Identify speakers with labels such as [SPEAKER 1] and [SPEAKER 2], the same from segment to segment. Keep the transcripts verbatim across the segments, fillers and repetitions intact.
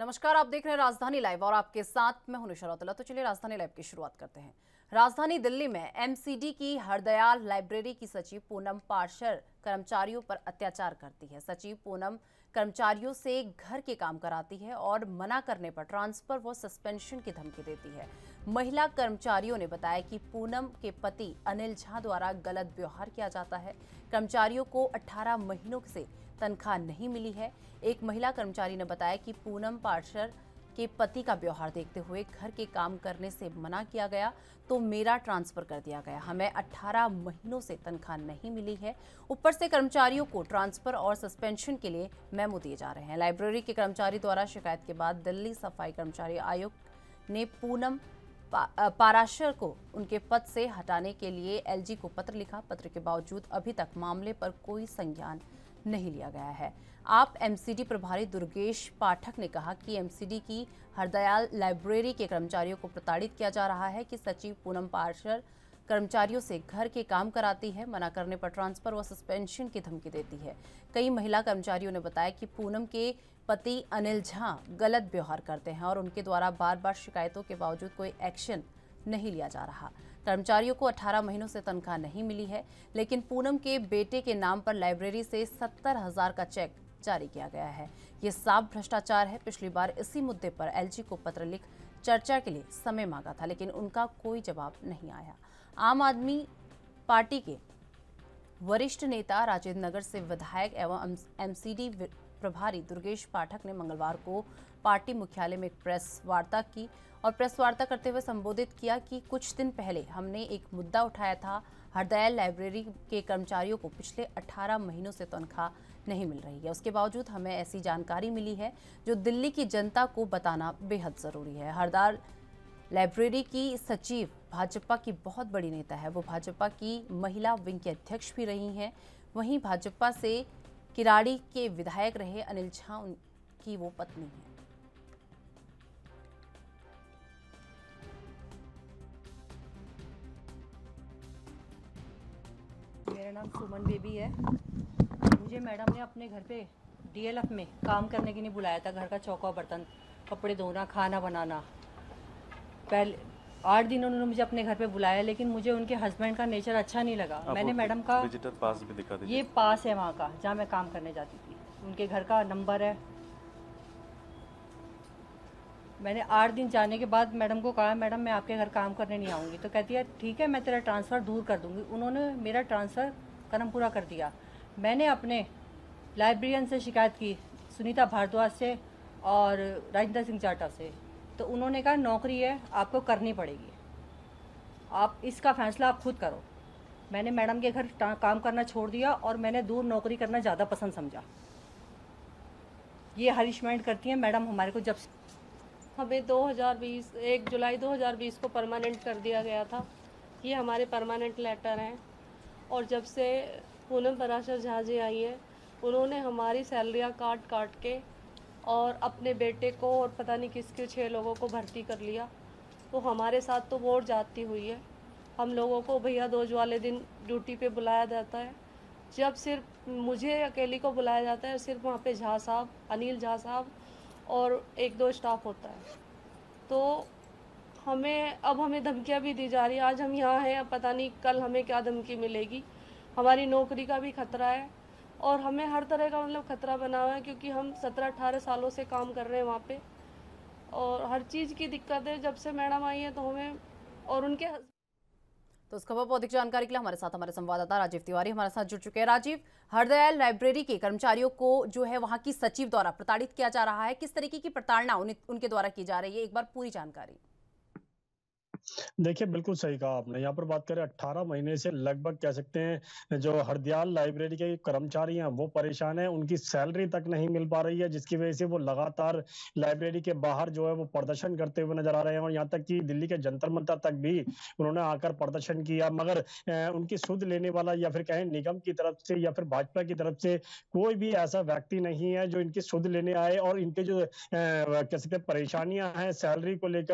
[SPEAKER 1] नमस्कार, आप देख रहे हैं राजधानी लाइव और आपके साथ मैं हूं निशा रौतेला। तो चलिए राजधानी लाइव की शुरुआत करते हैं। राजधानी दिल्ली में एमसीडी की हरदयाल लाइब्रेरी की सचिव पूनम पार्षद कर्मचारियों पर अत्याचार करती है। सचिव पूनम कर्मचारियों से घर के काम कराती है और मना करने पर ट्रांसफर व सस्पेंशन की धमकी देती है। महिला कर्मचारियों ने बताया कि पूनम के पति अनिल झा द्वारा गलत व्यवहार किया जाता है। कर्मचारियों को अठारह महीनों से तनख्वाह नहीं मिली है। एक महिला कर्मचारी ने बताया कि पूनम पार्षद के पति का व्यवहार देखते हुए घर के काम करने से मना किया गया तो मेरा ट्रांसफर कर दिया गया। हमें अठारह महीनों से तनख्वाह नहीं मिली है। ऊपर से कर्मचारियों को ट्रांसफर और सस्पेंशन के लिए मेमो दिए जा रहे हैं। लाइब्रेरी के कर्मचारी द्वारा शिकायत के बाद दिल्ली सफाई कर्मचारी आयोग ने पूनम पा, पाराशर को उनके पद से हटाने के लिए एलजी को पत्र लिखा। पत्र के बावजूद अभी तक मामले पर कोई संज्ञान नहीं लिया गया है। आप एमसीडी प्रभारी दुर्गेश पाठक ने कहा कि एमसीडी की हरदयाल लाइब्रेरी के कर्मचारियों को प्रताड़ित किया जा रहा है कि सचिव पूनम पार्षद कर्मचारियों से घर के काम कराती है, मना करने पर ट्रांसफर व सस्पेंशन की धमकी देती है। कई महिला कर्मचारियों ने बताया कि पूनम के पति अनिल झा गलत व्यवहार करते हैं और उनके द्वारा बार बार शिकायतों के बावजूद कोई एक्शन नहीं लिया जा रहा। कर्मचारियों को अठारह महीनों से तनख्वाह नहीं मिली है, लेकिन पूनम के बेटे के नाम पर लाइब्रेरी से सत्तर हजार का चेक जारी किया गया है। ये साफ भ्रष्टाचार है। पिछली बार इसी मुद्दे पर एलजी को पत्र लिख चर्चा के लिए समय मांगा था, लेकिन उनका कोई जवाब नहीं आया। आम आदमी पार्टी के वरिष्ठ नेता राजेंद्र नगर से विधायक एवं एमसीडी प्रभारी दुर्गेश पाठक ने मंगलवार को पार्टी मुख्यालय में एक प्रेस वार्ता की और प्रेस वार्ता करते हुए संबोधित किया कि कुछ दिन पहले हमने एक मुद्दा उठाया था। हरदयाल लाइब्रेरी के कर्मचारियों को पिछले अठारह महीनों से तनख्वाह नहीं मिल रही है। उसके बावजूद हमें ऐसी जानकारी मिली है जो दिल्ली की जनता को बताना बेहद जरूरी है। हरदयाल लाइब्रेरी की सचिव भाजपा की बहुत बड़ी नेता है। वो भाजपा की महिला विंग की अध्यक्ष भी रही हैं। वहीं भाजपा से किराड़ी के विधायक रहे अनिल झा उनकी वो पत्नी है।
[SPEAKER 2] मेरा नाम सुमन बेबी है। मुझे मैडम ने अपने घर पे डीएलएफ में काम करने के लिए बुलाया था। घर का चौका बर्तन, कपड़े धोना, खाना बनाना। पहले आठ दिन उन्होंने मुझे अपने घर पे बुलाया, लेकिन मुझे उनके हस्बैंड का नेचर अच्छा नहीं लगा। मैंने मैडम का
[SPEAKER 3] विजिटर पास भी दिखा दीजिए।
[SPEAKER 2] ये पास है वहाँ का जहाँ मैं काम करने जाती थी, उनके घर का नंबर है। मैंने आठ दिन जाने के बाद मैडम को कहा, मैडम मैं आपके घर काम करने नहीं आऊँगी। तो कहती है ठीक है, मैं तेरा ट्रांसफ़र दूर कर दूँगी। उन्होंने मेरा ट्रांसफ़र करम पूरा कर दिया। मैंने अपने लाइब्रेरियन से शिकायत की, सुनीता भारद्वाज से और राजेंद्र सिंह जाटा से। तो उन्होंने कहा नौकरी है, आपको करनी पड़ेगी, आप इसका फैसला आप खुद करो। मैंने मैडम के घर काम करना छोड़ दिया और मैंने दूर नौकरी करना ज़्यादा पसंद समझा। ये हरिशमेंट करती हैं मैडम हमारे को। जब
[SPEAKER 4] हमें दो हज़ार बीस एक जुलाई दो हज़ार बीस को परमानेंट कर दिया गया था। ये हमारे परमानेंट लेटर हैं। और जब से पूनम पाराशर झा जी आई हैं, उन्होंने हमारी सैलरियाँ काट काट के और अपने बेटे को और पता नहीं किसके छः लोगों को भर्ती कर लिया। तो हमारे साथ तो वोट जाती हुई है। हम लोगों को भैया दोज वाले दिन ड्यूटी पे बुलाया जाता है, जब सिर्फ मुझे अकेली को बुलाया जाता है। सिर्फ वहाँ पे झा साहब, अनिल झा साहब और एक दो स्टाफ होता है। तो हमें अब हमें धमकियाँ भी दी जा रही है। आज हम यहाँ हैं, अब पता नहीं कल हमें क्या धमकी मिलेगी। हमारी नौकरी का भी खतरा है और हमें हर तरह का मतलब खतरा बना हुआ है, क्योंकि हम सत्रह अठारह सालों से काम कर रहे हैं वहाँ पे और हर चीज़ की दिक्कत है। जब से मैडम आई है तो हमें और उनके
[SPEAKER 1] तो इस खबर पर अधिक जानकारी के लिए हमारे साथ हमारे संवाददाता राजीव तिवारी हमारे साथ जुड़ चुके हैं। राजीव, हरदयाल लाइब्रेरी के कर्मचारियों को जो है वहां की सचिव द्वारा प्रताड़ित किया जा रहा है, किस तरीके की प्रताड़ना उन, उनके द्वारा की जा रही है, एक बार पूरी जानकारी।
[SPEAKER 5] देखिए, बिल्कुल सही कहा आपने। यहाँ पर बात करें अठारह महीने से लगभग कह सकते हैं जो हरदयाल लाइब्रेरी के कर्मचारी हैं वो परेशान हैं। उनकी सैलरी तक नहीं मिल पा रही है, जिसकी वजह से वो लगातार लाइब्रेरी के बाहर जो है वो प्रदर्शन करते हुए नजर आ रहे हैं। और यहाँ तक कि दिल्ली के जंतर मंतर तक भी उन्होंने आकर प्रदर्शन किया, मगर उनकी सुध लेने वाला या फिर कहें निगम की तरफ से या फिर भाजपा की तरफ से कोई भी ऐसा व्यक्ति नहीं है जो इनकी सुध लेने आए और इनके जो कह सकते हैं परेशानियां हैं सैलरी को लेकर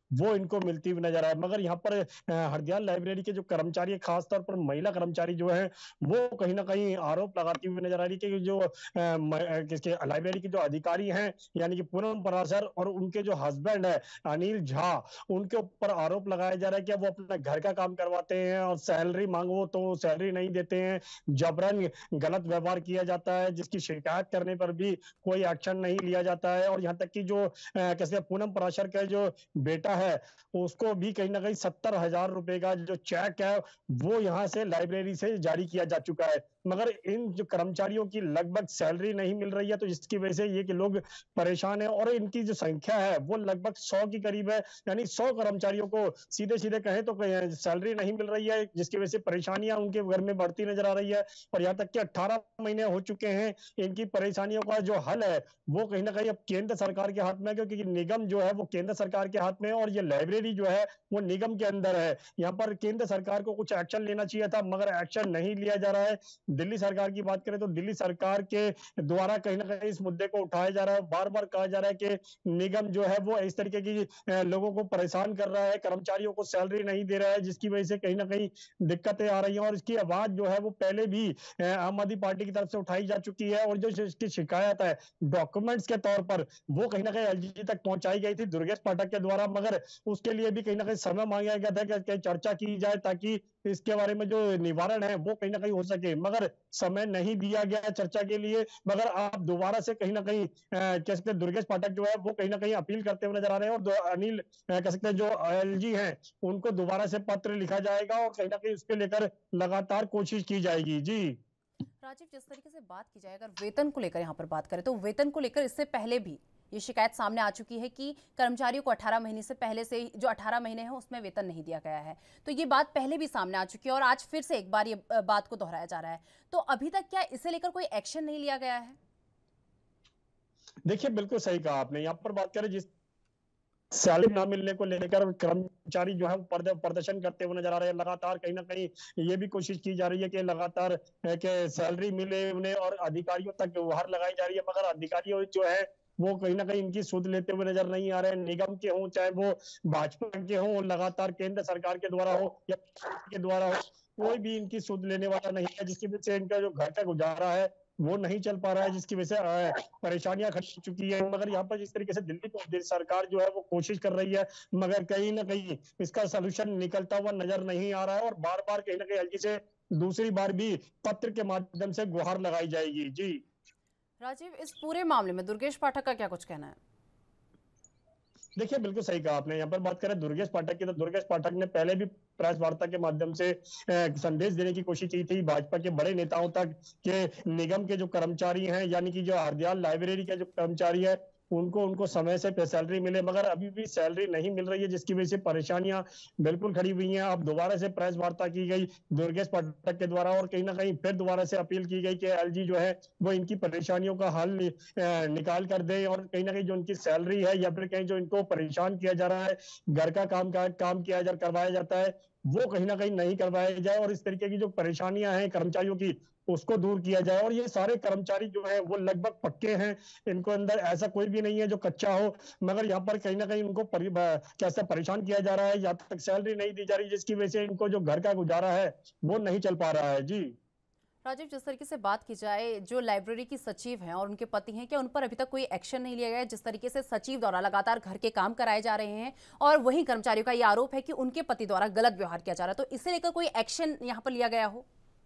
[SPEAKER 5] वो इनको मिलती हुई नजर आए। मगर यहाँ पर हरदयाल लाइब्रेरी के जो कर्मचारी है, खासतौर पर महिला कर्मचारी जो है, वो कहीं ना कहीं आरोप लगाती हुई नजर आ रही है कि जो किसके लाइब्रेरी के जो अधिकारी हैं, यानी कि पूनम पराशर और उनके जो हस्बैंड है अनिल झा, उनके ऊपर आरोप लगाया जा रहा है कि वो अपना घर का काम करवाते हैं और सैलरी मांगो तो सैलरी नहीं देते हैं, जबरन गलत व्यवहार किया जाता है, जिसकी शिकायत करने पर भी कोई एक्शन नहीं लिया जाता है। और यहाँ तक कि जो कैसे पूनम पराशर का जो बेटा है, उसको भी कहीं ना कहीं सत्तर हजार रुपए का जो चेक है वो यहाँ से लाइब्रेरी से जारी किया जा चुका है। मगर इन जो कर्मचारियों की लगभग सैलरी नहीं मिल रही है, तो जिसकी वजह से ये कि लोग परेशान है और इनकी जो संख्या है वो लगभग सौ के करीब है, यानी सौ कर्मचारियों को सीधे सीधे कहें तो सैलरी नहीं मिल रही है, जिसकी वजह से परेशानियां उनके घर में बढ़ती नजर आ रही है। और यहाँ तक कि अट्ठारह महीने हो चुके हैं, इनकी परेशानियों का जो हल है वो कहीं ना कहीं अब केंद्र सरकार के हाथ में है, क्योंकि निगम जो है वो केंद्र सरकार के हाथ में है और ये लाइब्रेरी जो है वो निगम के अंदर है। यहाँ पर केंद्र सरकार को कुछ एक्शन लेना चाहिए था, मगर एक्शन नहीं लिया जा रहा है। दिल्ली सरकार की बात करें तो दिल्ली सरकार के द्वारा कहीं ना कहीं इस मुद्दे को उठाया जा रहा है, बार बार कहा जा रहा है कि निगम जो है वो इस तरीके की लोगों को परेशान कर रहा है, कर्मचारियों को सैलरी नहीं दे रहा है, जिसकी वजह से कहीं ना कहीं दिक्कतें आ रही हैं। और इसकी आवाज जो है वो पहले भी आम आदमी पार्टी की तरफ से उठाई जा चुकी है और जो इसकी शिकायत है डॉक्यूमेंट्स के तौर पर वो कहीं ना कहीं एलजी तक पहुंचाई गई थी दुर्गेश पाठक के द्वारा, मगर उसके लिए भी कहीं ना कहीं समय मांगा गया था कि चर्चा की जाए ताकि इसके बारे में जो निवारण है वो कहीं ना कहीं हो सके, मगर समय नहीं दिया गया चर्चा के लिए। मगर आप दोबारा से कहीं ना कहीं कह सकते हैं दुर्गेश पाठक जो है वो कहीं ना कहीं अपील करते हुए नजर आ रहे हैं और अनिल कह सकते हैं जो एलजी हैं उनको दोबारा से पत्र लिखा जाएगा और कहीं ना कहीं उसके लेकर लगातार कोशिश की जाएगी। जी
[SPEAKER 1] राजीव, जिस तरीके से बात की जाए अगर वेतन को लेकर यहाँ पर बात करें तो वेतन को लेकर इससे पहले भी ये शिकायत सामने आ चुकी है कि कर्मचारियों को अठारह महीने से पहले से जो अठारह महीने हैं उसमें वेतन नहीं दिया गया है। तो ये बात पहले भी सामने आ चुकी है और आज फिर से एक बार ये बात को दोहराया जा रहा है। तो अभी तक क्या इसे लेकर कोई एक्शन नहीं लिया गया है?
[SPEAKER 5] देखिए, बिल्कुल सही कहा आपने। यहाँ पर बात करें जिस सैलरी ना मिलने को लेकर कर्मचारी जो है प्रदर्शन करते हुए नजर आ रहे हैं, लगातार कहीं ना कहीं ये भी कोशिश की जा रही है कि लगातार के सैलरी मिले उन्हें और अधिकारियों तक गुहार लगाई जा रही है, मगर अधिकारी जो है वो कहीं ना कहीं इनकी सुध लेते हुए नजर नहीं आ रहे हैं। निगम के हों चाहे वो भाजपा के हों, लगातार केंद्र सरकार के द्वारा हो या के द्वारा हो, कोई भी इनकी सुध लेने वाला नहीं है, जिसकी वजह से इनका जो घर का गुजारा है वो नहीं चल पा रहा है, जिसकी वजह से परेशानियां खड़ी हो चुकी है। मगर यहाँ पर जिस तरीके से दिल्ली सरकार जो है वो कोशिश कर रही है, मगर कहीं ना कहीं इसका सलूशन निकलता हुआ नजर नहीं आ रहा है और बार बार कहीं ना कहीं एलजी से दूसरी बार भी पत्र के माध्यम से गुहार लगाई जाएगी। जी
[SPEAKER 1] राजीव, इस पूरे मामले में दुर्गेश पाठक का क्या कुछ कहना है?
[SPEAKER 5] देखिए, बिल्कुल सही कहा आपने। यहाँ पर बात करें दुर्गेश पाठक की तो दुर्गेश पाठक ने पहले भी प्रेस वार्ता के माध्यम से संदेश देने की कोशिश की थी भाजपा के बड़े नेताओं तक कि निगम के जो कर्मचारी हैं, यानी कि जो हरदयाल लाइब्रेरी के जो कर्मचारी है उनको उनको समय से सैलरी मिले, मगर अभी भी सैलरी नहीं मिल रही है, जिसकी वजह से परेशानियां बिल्कुल खड़ी हुई हैं। अब दोबारा से प्रेस वार्ता की गई दुर्गेश पाठक के द्वारा और कहीं ना कहीं फिर दोबारा से अपील की गई कि एलजी जो है वो इनकी परेशानियों का हल निकाल कर दे और कहीं ना कहीं जो उनकी सैलरी है या फिर कहीं जो इनको परेशान किया जा रहा है, घर का काम का काम किया जा करवाया जाता है वो कहीं ना कहीं नहीं करवाया जाए और इस तरीके की जो परेशानियां हैं कर्मचारियों की उसको दूर किया जाए। और ये सारे कर्मचारी जो हैं वो लगभग पक्के हैं, इनको अंदर ऐसा कोई भी नहीं है जो कच्चा हो, मगर यहाँ पर कहीं ना कहीं उनको परि, कैसे परेशान किया जा रहा है, या तक सैलरी नहीं दी जा रही, जिसकी वजह से इनको जो घर का गुजारा है वो नहीं चल पा रहा है। जी
[SPEAKER 1] राजीव, जिस तरीके से बात की जाए जो लाइब्रेरी की सचिव हैं और उनके पति हैं, क्या उन पर अभी तक कोई एक्शन नहीं लिया गया है? जिस तरीके से सचिव द्वारा लगातार घर के काम कराए जा रहे हैं और वहीं कर्मचारियों का ये आरोप है कि उनके पति द्वारा गलत व्यवहार किया जा रहा है, तो इसे लेकर कोई एक्शन यहाँ पर लिया गया हो?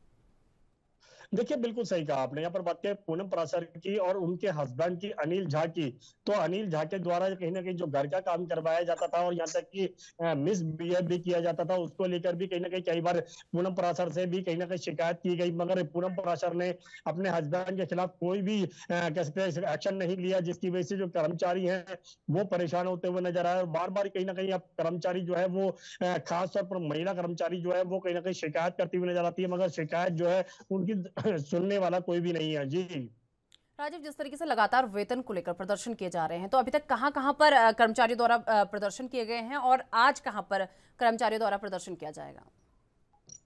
[SPEAKER 5] देखिए, बिल्कुल सही कहा आपने। यहाँ पर बात करें पूनम पराशर की और उनके हस्बैंड की अनिल झा की, तो अनिल झा के द्वारा कहीं ना कहीं जो घर का काम करवाया जाता था और यहाँ तक कि मिस बिहेव भी किया जाता था, उसको लेकर भी कहीं ना कहीं कई बार पूनम पराशर से भी कहीं ना कहीं शिकायत की गई, मगर पूनम पराशर ने अपने हस्बैंड के खिलाफ कोई भी कह सकते हैं एक्शन नहीं लिया, जिसकी वजह से जो कर्मचारी हैं वो परेशान होते हुए नजर आए। बार बार कहीं ना कहीं अब कर्मचारी जो है वो खासतौर पर महिला कर्मचारी जो है वो कहीं ना कहीं शिकायत करती हुई नजर आती है, मगर शिकायत जो है उनकी सुनने वाला कोई भी नहीं है। जी
[SPEAKER 1] राजीव, जिस तरीके से लगातार वेतन को लेकर प्रदर्शन किए जा रहे हैं, तो अभी तक कहां कहां पर कर्मचारियों द्वारा प्रदर्शन किए गए हैं और आज कहां पर कर्मचारियों द्वारा प्रदर्शन किया जाएगा?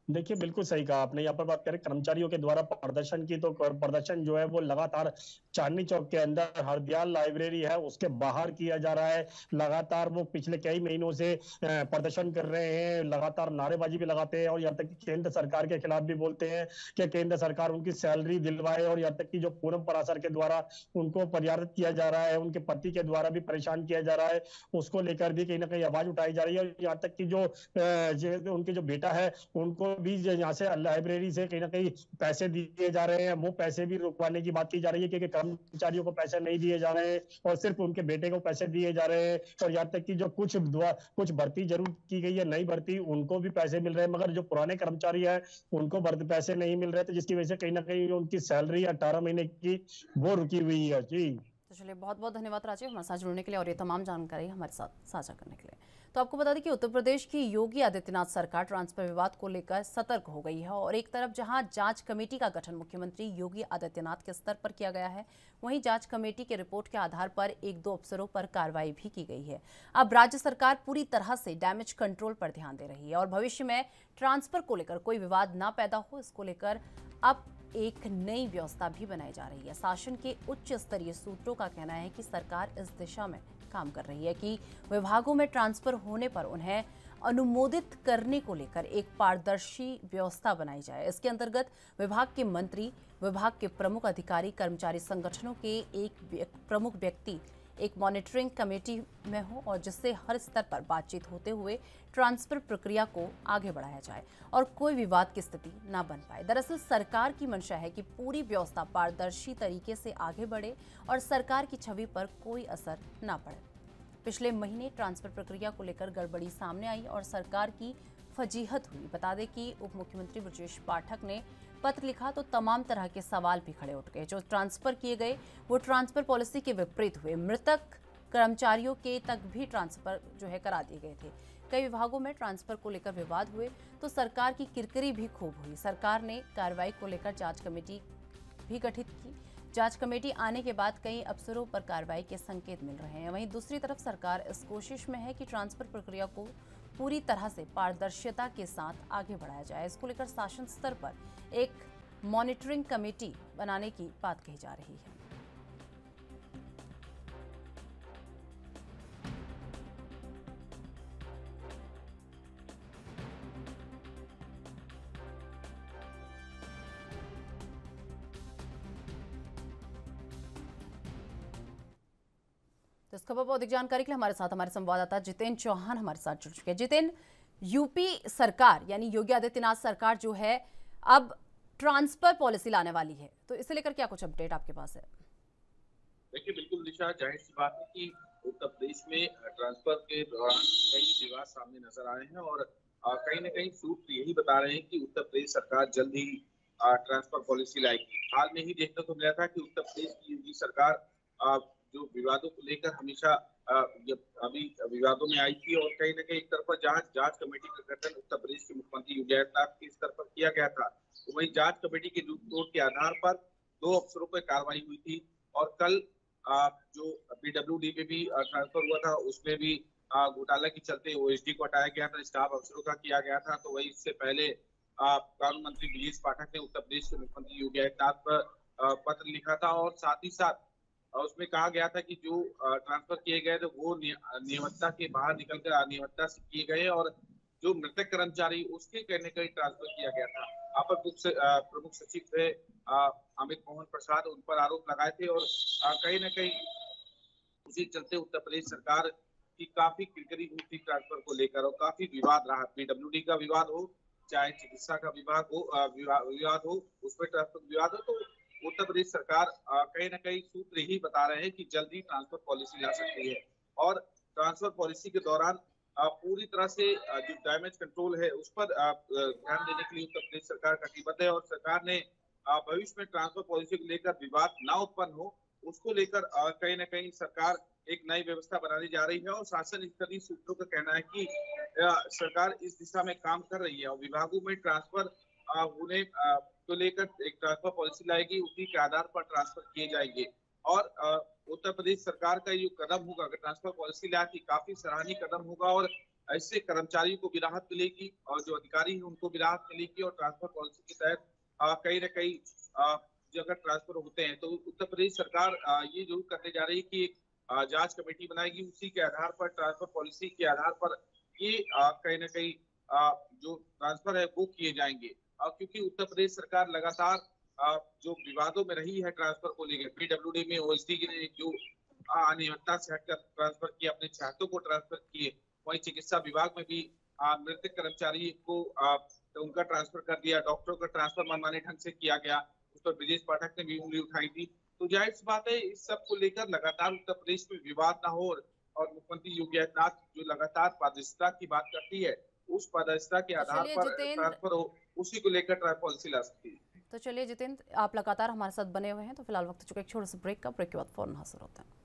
[SPEAKER 5] देखिए, बिल्कुल सही कहा आपने। यहाँ पर बात करें कर्मचारियों के द्वारा प्रदर्शन की, तो कर- प्रदर्शन जो है वो लगातार चांदनी चौक के अंदर हरदयाल लाइब्रेरी है उसके बाहर किया जा रहा है। लगातार वो पिछले कई महीनों से अ, प्रदर्शन कर रहे हैं, लगातार नारेबाजी भी लगाते हैं और यहाँ तक कि केंद्र सरकार के खिलाफ भी बोलते हैं कि केंद्र सरकार उनकी सैलरी दिलवाए। और यहाँ तक कि जो पूनम पराशर के द्वारा उनको प्रताड़ित किया जा रहा है, उनके पति के द्वारा भी परेशान किया जा रहा है, उसको लेकर भी कहीं ना कहीं आवाज उठाई जा रही है। और यहाँ तक कि जो अ, जो उनके जो बेटा है उनको भी यहाँ से लाइब्रेरी से कहीं ना कहीं पैसे दिए जा रहे हैं, वो पैसे भी रुकवाने की बात की जा रही है, क्योंकि कर्मचारियों को पैसे नहीं दिए जा रहे हैं और सिर्फ उनके बेटे को पैसे दिए जा रहे हैं। और यहाँ तक कि जो कुछ दुआ कुछ भर्ती जरूर की गई है, नई भर्ती, उनको भी पैसे मिल रहे हैं, मगर जो पुराने कर्मचारी है उनको भर्ती पैसे नहीं मिल रहे थे, जिसकी वजह से कहीं ना कहीं उनकी सैलरी अठारह महीने की वो रुकी हुई है। जी
[SPEAKER 1] तो चलिए, बहुत बहुत धन्यवाद राजीव हमारे साथ जुड़ने के लिए और ये तमाम जानकारी हमारे साथ साझा करने के लिए। तो आपको बता दें कि उत्तर प्रदेश की योगी आदित्यनाथ सरकार ट्रांसफर विवाद को लेकर सतर्क हो गई है और एक तरफ जहां जांच कमेटी का गठन मुख्यमंत्री योगी आदित्यनाथ के स्तर पर किया गया है, वहीं जांच कमेटी की रिपोर्ट के आधार पर एक दो अफसरों पर कार्रवाई भी की गई है। अब राज्य सरकार पूरी तरह से डैमेज कंट्रोल पर ध्यान दे रही है और भविष्य में ट्रांसफर को लेकर कोई विवाद ना पैदा हो, इसको लेकर अब एक नई व्यवस्था भी बनाई जा रही है। शासन के उच्च स्तरीय सूत्रों का कहना है कि सरकार इस दिशा में काम कर रही है कि विभागों में ट्रांसफर होने पर उन्हें अनुमोदित करने को लेकर एक पारदर्शी व्यवस्था बनाई जाए। इसके अंतर्गत विभाग के मंत्री, विभाग के प्रमुख अधिकारी, कर्मचारी संगठनों के एक प्रमुख व्यक्ति एक मॉनिटरिंग कमेटी में हो और जिससे हर स्तर पर बातचीत होते हुए ट्रांसफर प्रक्रिया को आगे बढ़ाया जाए और कोई विवाद की स्थिति न बन पाए। दरअसल सरकार की मंशा है कि पूरी व्यवस्था पारदर्शी तरीके से आगे बढ़े और सरकार की छवि पर कोई असर न पड़े। पिछले महीने ट्रांसफर प्रक्रिया को लेकर गड़बड़ी सामने आई और सरकार की फजीहत हुई। बता दें कि उप मुख्यमंत्री ब्रजेश पाठक ने पत्र लिखा तो तमाम तरह के सवाल भी खड़े उठ गए। जो ट्रांसफर किए गए वो ट्रांसफर पॉलिसी के विपरीत हुए। मृतक कर्मचारियों के तक भी ट्रांसफर जो है करा दिए गए थे। कई विभागों में ट्रांसफर को लेकर विवाद हुए तो सरकार की किरकिरी भी खूब हुई। सरकार ने कार्रवाई को लेकर जांच कमेटी भी गठित की। जांच कमेटी आने के बाद कई अफसरों पर कार्रवाई के संकेत मिल रहे हैं। वहीं दूसरी तरफ सरकार इस कोशिश में है कि ट्रांसफर प्रक्रिया को पूरी तरह से पारदर्शिता के साथ आगे बढ़ाया जाए। इसको लेकर शासन स्तर पर एक मॉनिटरिंग कमेटी बनाने की बात कही जा रही है। तो इस खबर पर अधिक जानकारी के लिए हमारे साथ हमारे संवाददाता जितेंद्र चौहान हमारे साथ जुड़ चुके हैं। जितेंद्र, यूपी सरकार यानी योगी आदित्यनाथ सरकार जो है अब ट्रांसफर पॉलिसी लाने वाली है, तो इसे लेकर क्या कुछ अपडेट आपके पास है?
[SPEAKER 3] देखिए, बिल्कुल निशा, जाहिर सी बात है कि उत्तर प्रदेश में ट्रांसफर के दौरान कई विवाद सामने नजर आ रहे हैं और कहीं ना कहीं सूत्र यही बता रहे हैं कि उत्तर प्रदेश सरकार जल्द ही ट्रांसफर पॉलिसी लाएगी। हाल में ही देखने को मिला था कि उत्तर प्रदेश की योगी सरकार जो विवादों को लेकर हमेशा अभी विवादों में आई थी और कहीं ना कहीं एक तरफ जांच जांच कमेटी का गठन उत्तर प्रदेश के मुख्यमंत्री योगी आदित्यनाथ के स्तर पर किया गया था। तो वही जांच कमेटी के रिपोर्ट के आधार पर दो अफसरों पर कार्रवाई हुई थी और कल जो पीडब्ल्यूडी में भी ट्रांसफर हुआ था उसमें भी घोटाला के चलते ओएसडी को हटाया गया था, स्टाफ अफसरों का किया गया था। तो वही इससे पहले कानून मंत्री ब्रजेश पाठक ने उत्तर प्रदेश के मुख्यमंत्री योगी आदित्यनाथ पर पत्र लिखा था और साथ ही साथ उसमें कहा गया था कि जो ट्रांसफर किए गए थे वो नियमितता के बाहर निकलकर अनियमितता से किए गए और जो मृतक कर्मचारी उसके कहने का ट्रांसफर किया गया था। अपर प्रमुख सचिव थे अमित मोहन प्रसाद, उन पर आरोप लगाए थे और कहीं ना कहीं उसी चलते उत्तर प्रदेश सरकार की काफी किरकिरी हुई थी ट्रांसफर को लेकर और काफी विवाद रहा। पीडब्ल्यूडी का विवाद हो, चाहे चिकित्सा का विभाग हो विवाद हो, उसमें ट्रांसफर विवाद हो, तो उत्तर प्रदेश सरकार कहीं ना कहीं सूत्र यही बता रहे हैं कि जल्दी ट्रांसफर पॉलिसी ला सकती है और ट्रांसफर पॉलिसी के दौरान पूरी तरह से जो डैमेज कंट्रोल है उस पर ध्यान देने के लिए उत्तर प्रदेश सरकार कटिबद्ध है और सरकार ने भविष्य में ट्रांसफर पॉलिसी को लेकर विवाद ना उत्पन्न हो उसको लेकर कहीं ना कहीं सरकार एक नई व्यवस्था बनाने जा रही है और शासन स्तरीय सूत्रों का कहना है कि सरकार इस दिशा में काम कर रही है और विभागों में ट्रांसफर होने को लेकर एक ट्रांसफर पॉलिसी लाएगी, उसी के आधार पर ट्रांसफर किए जाएंगे। और उत्तर प्रदेश सरकार का ये कदम होगा, अगर ट्रांसफर पॉलिसी लाए, काफी सराहनीय कदम होगा और इससे कर्मचारियों को भी राहत मिलेगी और जो अधिकारी हैं उनको भी राहत मिलेगी। और ट्रांसफर पॉलिसी के तहत अ, कहीं न कहीं अ, जो अगर ट्रांसफर होते हैं तो उत्तर प्रदेश सरकार अ, ये जरूर करने जा रही है कि एक अ, जांच कमेटी बनाएगी, उसी के आधार पर ट्रांसफर पॉलिसी के आधार पर ये अ, कहीं न कहीं अ, जो ट्रांसफर है वो किए जाएंगे। अ, क्योंकि उत्तर प्रदेश सरकार लगातार अ, जो विवादों में रही है ट्रांसफर को लेकर, पीडब्ल्यूडी में ओएसडी ने जो अ, अनियमितता से हटकर ट्रांसफर किए, अपने छात्रों को ट्रांसफर किए, वहीं चिकित्सा विभाग में भी अ, मृतक कर्मचारी को अ, उनका ट्रांसफर कर दिया, डॉक्टरों का ट्रांसफर मनमाने ढंग से किया गया, उस पर ब्रजेश पाठक ने भी उंगली उठाई थी। तो जाहिर सी बात है इस सब को लेकर लगातार उत्तर प्रदेश में विवाद ना हो, और मुख्यमंत्री योगी आदित्यनाथ जो लगातार पारदर्शिता की बात करती है, उस पारदर्शिता के
[SPEAKER 1] तो
[SPEAKER 3] आधार
[SPEAKER 1] चलिए
[SPEAKER 3] पर
[SPEAKER 1] जितेंद्र
[SPEAKER 3] ट्रांसफर हो, उसी को लेकर ट्रांसफर पॉलिसी ला सकती है।
[SPEAKER 1] तो चलिए जितेंद्र, आप लगातार हमारे साथ बने हुए हैं, तो फिलहाल वक्त चुका एक छोटे से ब्रेक का। ब्रेक के बाद फौरन हाजिर होते हैं।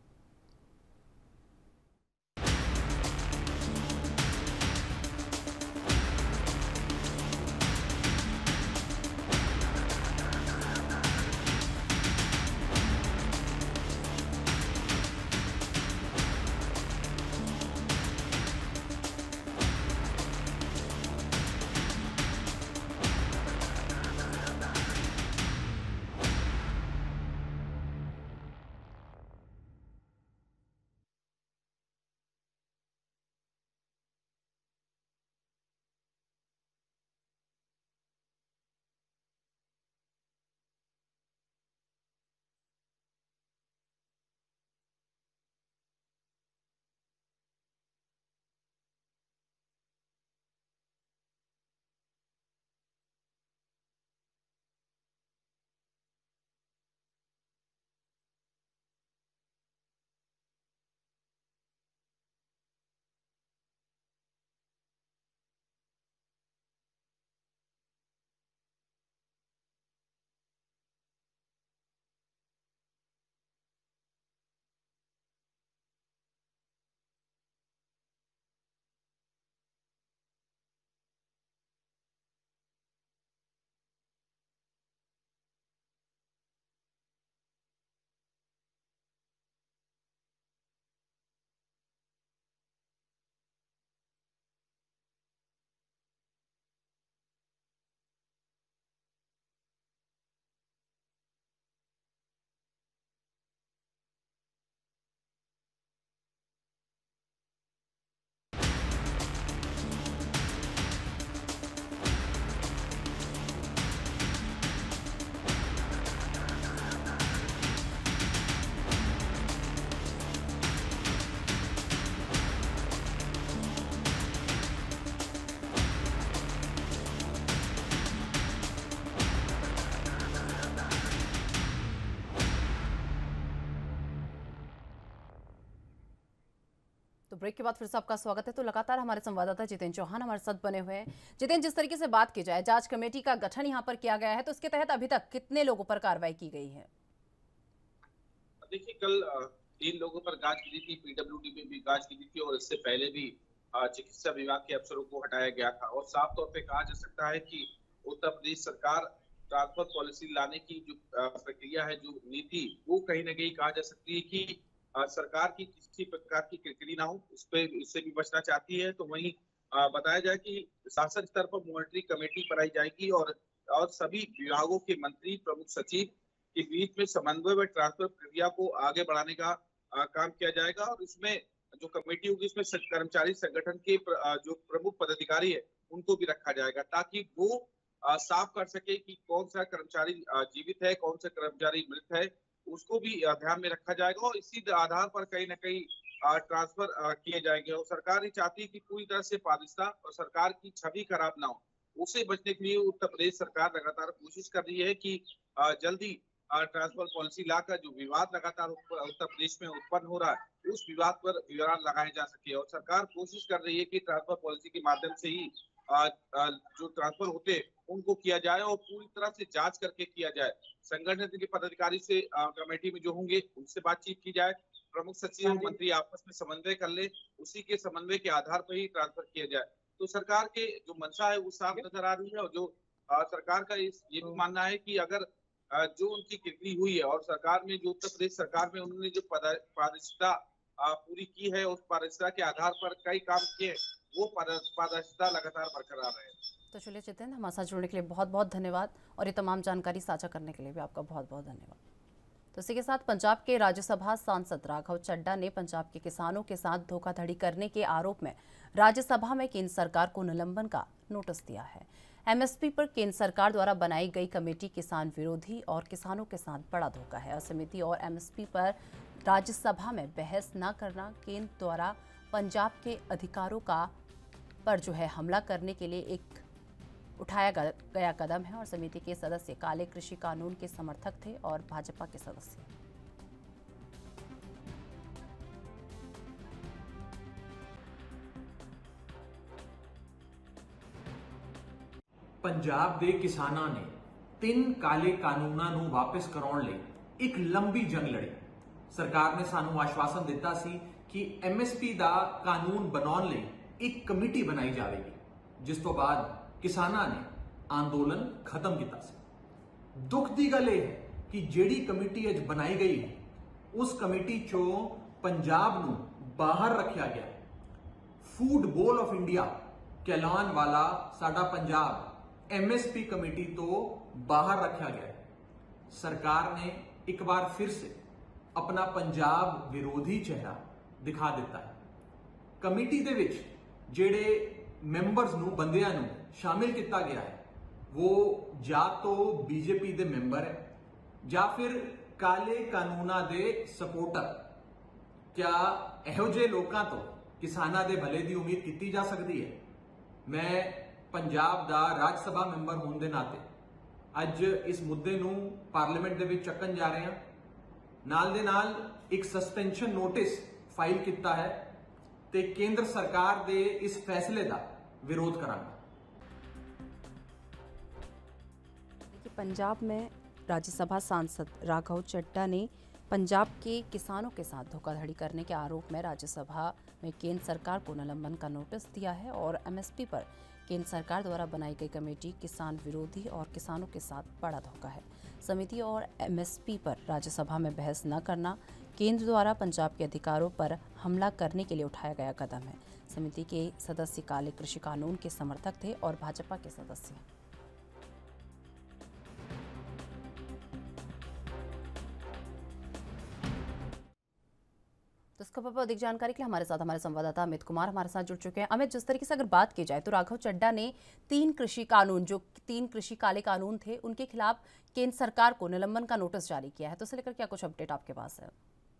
[SPEAKER 1] तो ब्रेक के बाद फिर से आपका स्वागत है। तो लगातार हमारे संवाददाता जितेंद्र चौहान हमारे साथ बने हुए हैं। जितेंद्र, जिस तरीके से बात की जाए, जांच कमेटी का गठन यहां पर किया गया है, तो इसके तहत अभी तक कितने लोगों पर कार्रवाई की गई है?
[SPEAKER 3] देखिए, कल अ, तीन लोगों पर जांच की थी, पीडब्ल्यूडी में भी जांच की थी, और इससे पहले भी अ, चिकित्सा विभाग के अफसरों को हटाया गया था। और साफ तौर पे कहा जा सकता है कि उत्तर प्रदेश सरकार ट्रांसफर पॉलिसी लाने की जो अ, प्रक्रिया है, जो नीति, वो कहीं ना कहीं कहा जा सकती है कि अ, सरकार की किसी प्रकार की किरकिरी ना हो, उस पे इससे भी बचना चाहती है। तो वहीं अ, बताया जाए कि शासन स्तर पर मॉनिटरिंग कमेटी बनाई जाएगी, और और सभी विभागों के मंत्री, प्रमुख सचिव के बीच में समन्वय व ट्रांसफर प्रक्रिया को आगे बढ़ाने का आ, काम किया जाएगा। और इसमें जो कमेटी होगी, इसमें स- कर्मचारी संगठन के प्र, आ, जो प्रमुख पदाधिकारी है उनको भी रखा जाएगा, ताकि वो आ, साफ कर सके कि कौन सा कर्मचारी आ, जीवित है, कौन सा कर्मचारी मृत है, उसको भी आ, ध्यान में रखा जाएगा। और इसी आधार पर कहीं ना कहीं आ, ट्रांसफर आ, किए जाएंगे। और सरकार ये चाहती है कि पूरी तरह से पारदर्शिता और सरकार की छवि खराब ना हो, उसे बचने के लिए उत्तर प्रदेश सरकार लगातार कोशिश कर रही है कि आ, जल्दी ट्रांसफर पॉलिसी लाकर जो विवाद लगातार उत्तर प्रदेश में उत्पन्न हो रहा है, उस विवाद पर विवरण लगाए जा सके। और सरकार कोशिश कर रही है कि ट्रांसफर पॉलिसी के माध्यम से ही आ, आ, जो ट्रांसफर होते हैं उनको किया जाए, और पूरी तरह से जांच करके किया जाए। संगठन के पदाधिकारी से आ, कमेटी में जो होंगे उनसे बातचीत की जाए, प्रमुख सचिव और मंत्री आपस में समन्वय कर ले, उसी के समन्वय के आधार पर ही ट्रांसफर किया जाए। तो सरकार के जो मंशा है वो साफ नजर आ रही है। और जो आ, सरकार का इस ये भी मानना है कि अगर अ, जो उनकी किरकिरी हुई है, और सरकार में जो उत्तर प्रदेश सरकार में उन्होंने जो पारदर्शिता आ, पूरी की है, उस पारदर्शिता के आधार पर कई काम किए, वो पारदर्शिता लगातार बरकरार रहे।
[SPEAKER 1] तो चलिए जितेंद्र, हमारे साथ जुड़ने के लिए बहुत बहुत धन्यवाद और ये तमाम जानकारी साझा करने के लिए भी आपका बहुत बहुत धन्यवाद। तो इसी के साथ पंजाब के राज्यसभा सांसद राघव चड्ढा ने पंजाब के किसानों के साथ धोखाधड़ी करने के आरोप में राज्यसभा में केंद्र सरकार को निलंबन का नोटिस दिया है। एमएसपी पर केंद्र सरकार द्वारा बनाई गई कमेटी किसान विरोधी और किसानों के साथ बड़ा धोखा है। समिति और एमएसपी पर राज्यसभा में बहस न करना केंद्र द्वारा पंजाब के अधिकारों का पर जो है हमला करने के लिए एक उठाया गया कदम है और समिति के सदस्य काले कृषि कानून के समर्थक थे और भाजपा के सदस्य।
[SPEAKER 6] पंजाब ਦੇ ਕਿਸਾਨਾਂ ਨੇ ਤਿੰਨ ਕਾਲੇ ਕਾਨੂੰਨਾਂ ਨੂੰ ਵਾਪਸ ਕਰਾਉਣ ਲਈ ਇੱਕ ਲੰਬੀ ਜੰਗ ਲੜੀ। ਸਰਕਾਰ ਨੇ ਸਾਨੂੰ ਆਸ਼ਵਾਸਨ ਦਿੱਤਾ ਸੀ ਕਿ ਐਮਐਸਪੀ ਦਾ ਕਾਨੂੰਨ ਬਣਾਉਣ ਲਈ ਇੱਕ ਕਮੇਟੀ ਬਣਾਈ ਜਾਵੇਗੀ, ਜਿਸ ਤੋਂ ਬਾਅਦ ਕਿਸਾਨਾਂ ਨੇ ਅੰਦੋਲਨ ਖਤਮ ਕੀਤਾ ਸੀ। ਦੁੱਖ ਦੀ ਗੱਲ ਇਹ ਹੈ ਕਿ ਜਿਹੜੀ ਕਮੇਟੀ ਅੱਜ ਬਣਾਈ ਗਈ ਹੈ ਉਸ ਕਮੇਟੀ ਚੋਂ ਪੰਜਾਬ ਨੂੰ ਬਾਹਰ ਰੱਖਿਆ ਗਿਆ। ਫੂਡ ਬੋਲ ਆਫ ਇੰਡੀਆ ਕਹਿਲਾਉਣ ਵਾਲਾ ਸਾਡਾ ਪੰਜਾਬ एमएसपी कमेटी तो बाहर रखा गया है। सरकार ने एक बार फिर से अपना पंजाब विरोधी चेहरा दिखा दिता है। कमेटी दे विच जेड़े मैंबर्स नू बंदियां नू शामिल किया गया है वो या तो बीजेपी दे मैंबर है या फिर काले कानूना दे सपोर्टर। क्या इहो जे लोकां तो किसानां दे भले दी उम्मीद की जा सकती है? मैं पंजाब दा राज सभा मैंबर होने के नाते अज इस मुद्दे नू पार्लीमेंट दे विच चक्कन जा रहे हैं। नाल दे नाल एक सस्पेंशन नोटिस फाइल किया है ते केंद्र सरकार दे इस फैसले का विरोध करांगा।
[SPEAKER 1] पंजाब में राज्यसभा सांसद राघव चड्ढा ने पंजाब के किसानों के साथ धोखाधड़ी करने के आरोप में राज्यसभा में केंद्र सरकार को निलंबन का नोटिस दिया है और एमएसपी पर केंद्र सरकार द्वारा बनाई गई कमेटी किसान विरोधी और किसानों के साथ बड़ा धोखा है। समिति और एमएसपी पर राज्यसभा में बहस न करना केंद्र द्वारा पंजाब के अधिकारों पर हमला करने के लिए उठाया गया कदम है। समिति के सदस्य काले कृषि कानून के समर्थक थे और भाजपा के सदस्य। तो इस खबर पर अधिक जानकारी के लिए हमारे साथ हमारे संवाददाता अमित कुमार हमारे साथ जुड़ चुके हैं। अमित, जिस तरीके से अगर बात की जाए तो राघव चड्ढा ने तीन कृषि कानून जो तीन कृषि काले कानून थे उनके खिलाफ केंद्र सरकार को निलंबन का नोटिस जारी किया है, तो इसे लेकर क्या कुछ अपडेट आपके पास है?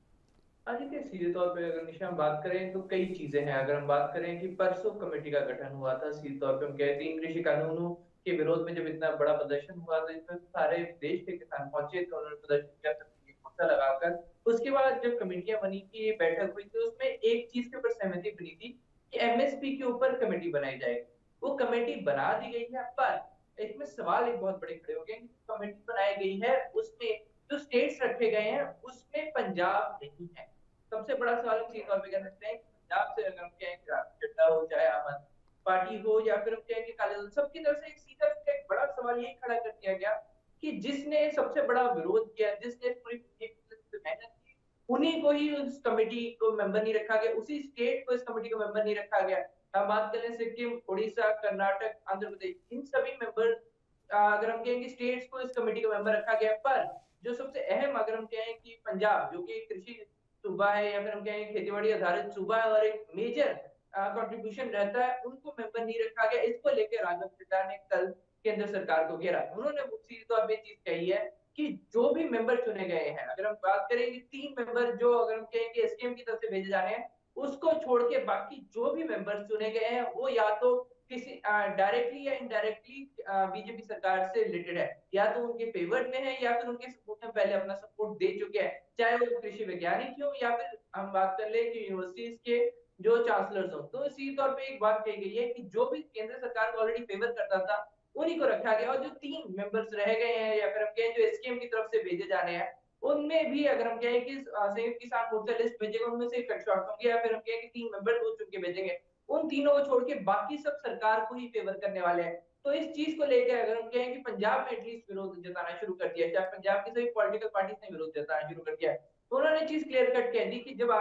[SPEAKER 7] देखिए, सीधे तौर पे अगर निशा हम बात करें तो कई चीजें हैं। अगर हम बात करें कि परसों कमेटी का गठन हुआ था, सीधे तौर पे हम कहते हैं कृषि कानूनों के विरोध में जब इतना बड़ा प्रदर्शन हुआ था इसमें सारे देश के किसान पहुंचे थे, उन्होंने प्रदर्शन किया मोर्चा लगाकर। उसके बाद जब कमेटियां बनी की बैठक हुई थी उसमें एक चीज के ऊपर सहमति बनी थी कि एमएसपी के ऊपर कमेटी बनाई जाएगी। वो कमेटी बना दी गई है, पर इसमें सवाल एक बहुत बड़े खड़े हो गए कि कमेटी बनाई गई है उसमें जो स्टेट्स रखे गए हैं उसमें पंजाब नहीं है। सबसे बड़ा सवाल हम सीधे तौर पे कह सकते हैं पंजाब से अगर हम कहें चड्ढा हो चाहे आम आदमी पार्टी हो या फिर हम कहें काले दल, सबकी तरफ से एक सीधा एक बड़ा सवाल ये खड़ा कर दिया गया कि जिसने सबसे बड़ा विरोध किया, जिसने पूरी मेहनत की, उन्हीं को ही उस कमेटी को मेंबर नहीं रखा गया, उसी स्टेट को इस कमेटी को मेंबर नहीं रखा गया। हम बात करें सिक्किम, उड़ीसा, कर्नाटक, आंध्र प्रदेश, इन सभी मेंबर अगर हम कहें कि स्टेट्स को इस कमेटी का मेंबर रखा गया। पर जो सबसे अहम अगर हम कहें कि पंजाब जो कि कृषि सूबा है या फिर हम कहें खेतीबाड़ी आधारित सूबा है और एक मेजर कंट्रीब्यूशन रहता है, उनको मेंबर नहीं रखा गया। इसको लेकर राघव चड्ढा ने कल केंद्र सरकार को घेरा। उन्होंने सीधे तौर पे चीज कही है कि जो भी मेंबर चुने गए हैं, अगर हम बात करें कि तीन मेंबर जो अगर हम कहें कि एसकेएम की तरफ से भेजे जाने हैं, उसको छोड़ के बाकी जो भी मेंबर चुने गए हैं वो या तो किसी डायरेक्टली या इनडायरेक्टली बीजेपी सरकार से रिलेटेड है, या तो उनके फेवर में है या फिर उनके सपोर्ट में पहले अपना सपोर्ट दे चुके हैं, चाहे वो कृषि वैज्ञानिक हो या फिर हम बात कर ले कि यूनिवर्सिटीज के जो चांसलर्स हो। तो इसी तौर पे एक बात कही गई है कि जो भी केंद्र सरकार को ऑलरेडी फेवर करता था उन्हीं को रखा गया और जो तीन मेंबर्स रह गए हैं या फिर हम कहें जो एसकेएम की तरफ से भेजे जाने हैं उनमें भी अगर हम कहें कि संयुक्त किसान मोर्चा लिस्ट भेजेगा उनमें से कट शॉर्ट होंगे या फिर हम कहें कि तीन मेंबर वो चुन के भेजेंगे, उन तीनों को छोड़ के बाकी सब सरकार को ही फेवर करने वाले हैं। तो इस चीज को लेकर अगर हम कहें कि पंजाब में एटलीस्ट विरोध जताना शुरू कर दिया, चाहे पंजाब की सभी पॉलिटिकल पार्टी ने विरोध जताना शुरू कर दिया है, तो उन्होंने चीज क्लियर कट कह दी कि जब आपने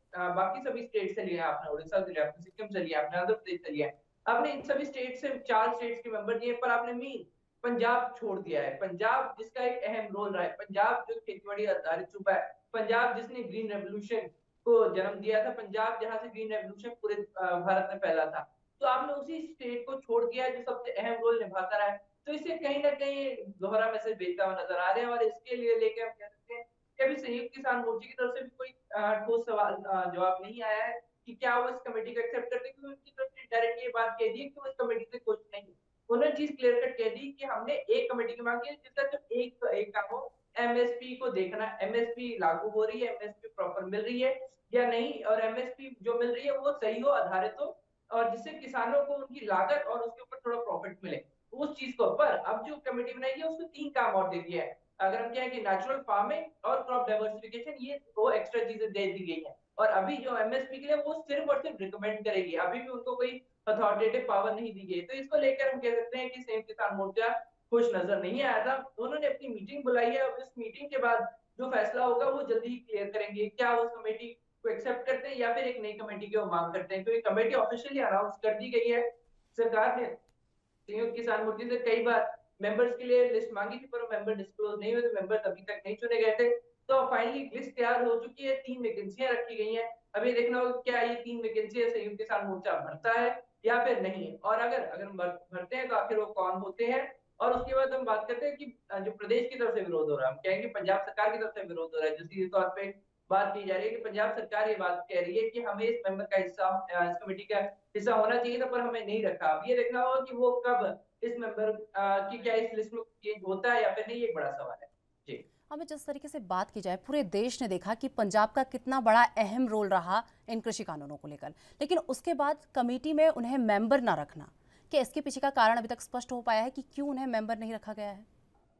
[SPEAKER 7] बाकी सभी स्टेट से लिया, आपने उड़ीसा से लिया, आपने सिक्किम से लिया, आपने आंध्र प्रदेश से लिया, आपने इन सभी स्टेट से चार स्टेट्स के मेंबर दिए, पर आपने मेन पंजाब छोड़ दिया है। पंजाब जिसका एक अहम रोल रहा है, पंजाब जो खेतीबाड़ी आधारित सूबा है, पंजाब जिसने ग्रीन रेवोल्यूशन को जन्म दिया था, पंजाब जहां से ग्रीन रेवोल्यूशन पूरे भारत में फैला था, तो आपने उसी स्टेट को छोड़ दिया जो सबसे अहम रोल निभाता रहा है। तो इससे कहीं ना कहीं दोहरा मैसेज भेजता हुआ नजर आ रहे हैं, और इसके लिए लेके हम कह सकते हैं कि अभी संयुक्त किसान मोर्चे की तरफ से भी कोई ठोस सवाल जवाब नहीं आया है कि क्या वो इस कमेटी को एक्सेप्ट करते हैं, क्योंकि उनकी तरफ से डायरेक्ट ये बात कह दी कि वो इस कमेटी से खुश नहीं। उन्होंने चीज क्लियर कट कह दी कि हमने एक कमेटी की मांग की जिसका तो एक एक काम हो, एमएसपी को देखना, एमएसपी लागू हो रही है, एमएसपी प्रॉपर मिल रही है या नहीं, और एमएसपी जो मिल रही है वो सही हो, आधारित हो, और जिससे किसानों को उनकी लागत और उसके ऊपर थोड़ा प्रॉफिट मिले, उस चीज को। पर अब जो कमेटी बनाई है उसको तीन काम और दे दिया है। अगर हम कहें कि नेचुरल फार्मिंग और क्रॉप डाइवर्सिफिकेशन, ये दो एक्स्ट्रा चीजें दे दी गई है, और अभी जो एमएसपी के लिए वो सिर्फ और सिर्फ रिकमेंड करेगी, अभी भी उनको कोई अथॉरिटेटिव पावर नहीं दी गई। तो इसको लेकर हम कह सकते हैं कि संयुक्त किसान मोर्चा खुश नजर नहीं आया था। उन्होंने अपनी मीटिंग बुलाई है, और इस मीटिंग के बाद जो फैसला होगा वो जल्दी ही क्लियर करेंगे, क्या उस कमेटी को एक्सेप्ट करते हैं या फिर एक नई कमेटी की मांग करते हैं। क्योंकि कमेटी ऑफिशियली अनाउंस कर दी गई है, सरकार ने संयुक्त किसान मोर्चे से कई बार मेंबर्स के लिए लिस्ट मांगी थी, पर वो मेंबर डिस्क्लोज नहीं हुए, तो मेंबर्स अभी तक नहीं चुने गए थे। तो फाइनली लिस्ट तैयार हो चुकी है, तीन वैकेंसियां रखी गई हैं। अभी देखना होगा क्या ये तीन वैकेंसी संयुक्त किसान मोर्चा भरता है या फिर नहीं, और अगर अगर भरते हैं तो आखिर वो कौन होते हैं। और उसके बाद हम बात करते हैं कि जो प्रदेश की तरफ से विरोध हो रहा है, हम कहेंगे पंजाब सरकार की तरफ से विरोध हो रहा है, जो सीधे तौर पे बात की जा रही है कि पंजाब सरकार ये बात कह रही है कि हमें इस मेंबर का हिस्सा, इस कमेटी का हिस्सा होना चाहिए था, पर हमें नहीं रखा। अब ये देखना होगा कि वो कब इस मेंबर की क्या इस लिस्ट में चेंज होता है या फिर नहीं, एक बड़ा सवाल है जी।
[SPEAKER 1] हमें जिस तरीके से बात की जाए, पूरे देश ने देखा कि पंजाब का कितना बड़ा अहम रोल रहा इन कृषि कानूनों को लेकर, लेकिन उसके बाद कमेटी में उन्हें मेंबर ना रखना, क्या इसके पीछे का कारण अभी तक स्पष्ट हो पाया है कि क्यों उन्हें मेंबर नहीं रखा गया है?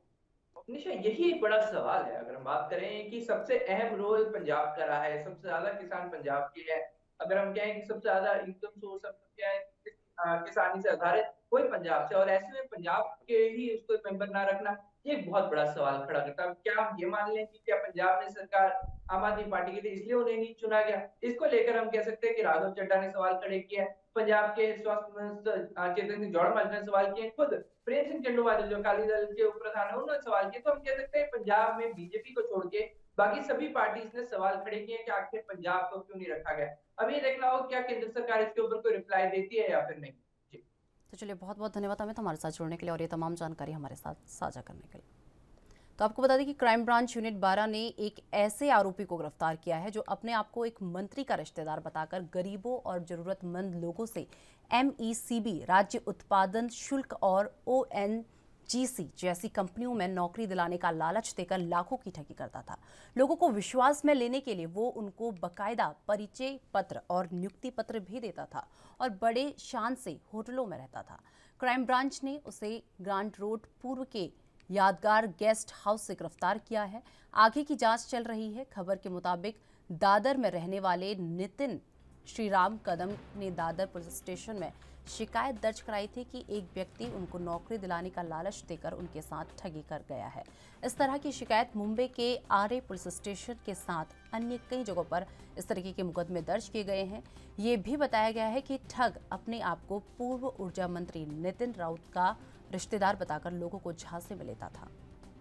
[SPEAKER 7] निशा, यही एक बड़ा सवाल है। अगर हम बात करें कि सबसे अहम रोल पंजाब का रहा है, सबसे ज्यादा किसान पंजाब के है, अगर हम कहें कि सबसे ज्यादा इनकम सोर्स क्या है किसानी से आधारित, कोई पंजाब से, और ऐसे में पंजाब के ही उसको मेंबर ना रखना, ये एक बहुत बड़ा सवाल खड़ा करता है। क्या हम ये मान लें कि क्या पंजाब में सरकार आम आदमी पार्टी की थी इसलिए उन्हें नहीं चुना गया? इसको लेकर हम कह सकते हैं कि राघव चड्ढा ने सवाल खड़े किए, पंजाब के स्वास्थ्य मिनिस्टर चेतन सिंह जौहर ने सवाल किए, खुद प्रेम सिंह चंडूमाजरा जो अकाली दल के उप प्रधान है उन्होंने सवाल किए। तो हम कह सकते हैं पंजाब में बीजेपी को छोड़ के बाकी सभी पार्टीज ने सवाल खड़े किए कि आखिर पंजाब को क्यों नहीं रखा गया। अब ये देखना होगा क्या केंद्र सरकार इसके ऊपर कोई रिप्लाई देती है या फिर नहीं।
[SPEAKER 1] तो चलिए, बहुत बहुत धन्यवाद हमें हमारे साथ जुड़ने के लिए और ये तमाम जानकारी हमारे साथ साझा करने के लिए। तो आपको बता दें कि क्राइम ब्रांच यूनिट बारह ने एक ऐसे आरोपी को गिरफ्तार किया है जो अपने आप को एक मंत्री का रिश्तेदार बताकर गरीबों और जरूरतमंद लोगों से एमईसीबी, राज्य उत्पादन शुल्क और ओएनजीसी जैसी कंपनियों में नौकरी दिलाने का लालच देकर लाखों की ठगी करता था। लोगों को विश्वास में लेने के लिए वो उनको बकायदा परिचय पत्र और नियुक्ति पत्र भी देता था और बड़े शान से होटलों में रहता था। क्राइम ब्रांच ने उसे ग्रांट रोड पूर्व के यादगार गेस्ट हाउस से गिरफ्तार किया है। आगे की जांच चल रही है। खबर के मुताबिक दादर में रहने वाले नितिन श्रीराम कदम ने दादर पुलिस स्टेशन में शिकायत दर्ज कराई थी कि एक व्यक्ति उनको नौकरी दिलाने का लालच देकर उनके साथ ठगी कर गया है। इस तरह की शिकायत मुंबई के आरए पुलिस स्टेशन के साथ अन्य कई जगहों पर इस तरीके के मुकदमे दर्ज किए गए हैं। ये भी बताया गया है कि ठग अपने आप को पूर्व ऊर्जा मंत्री नितिन राउत का रिश्तेदार बताकर लोगों को झांसे में लेता था।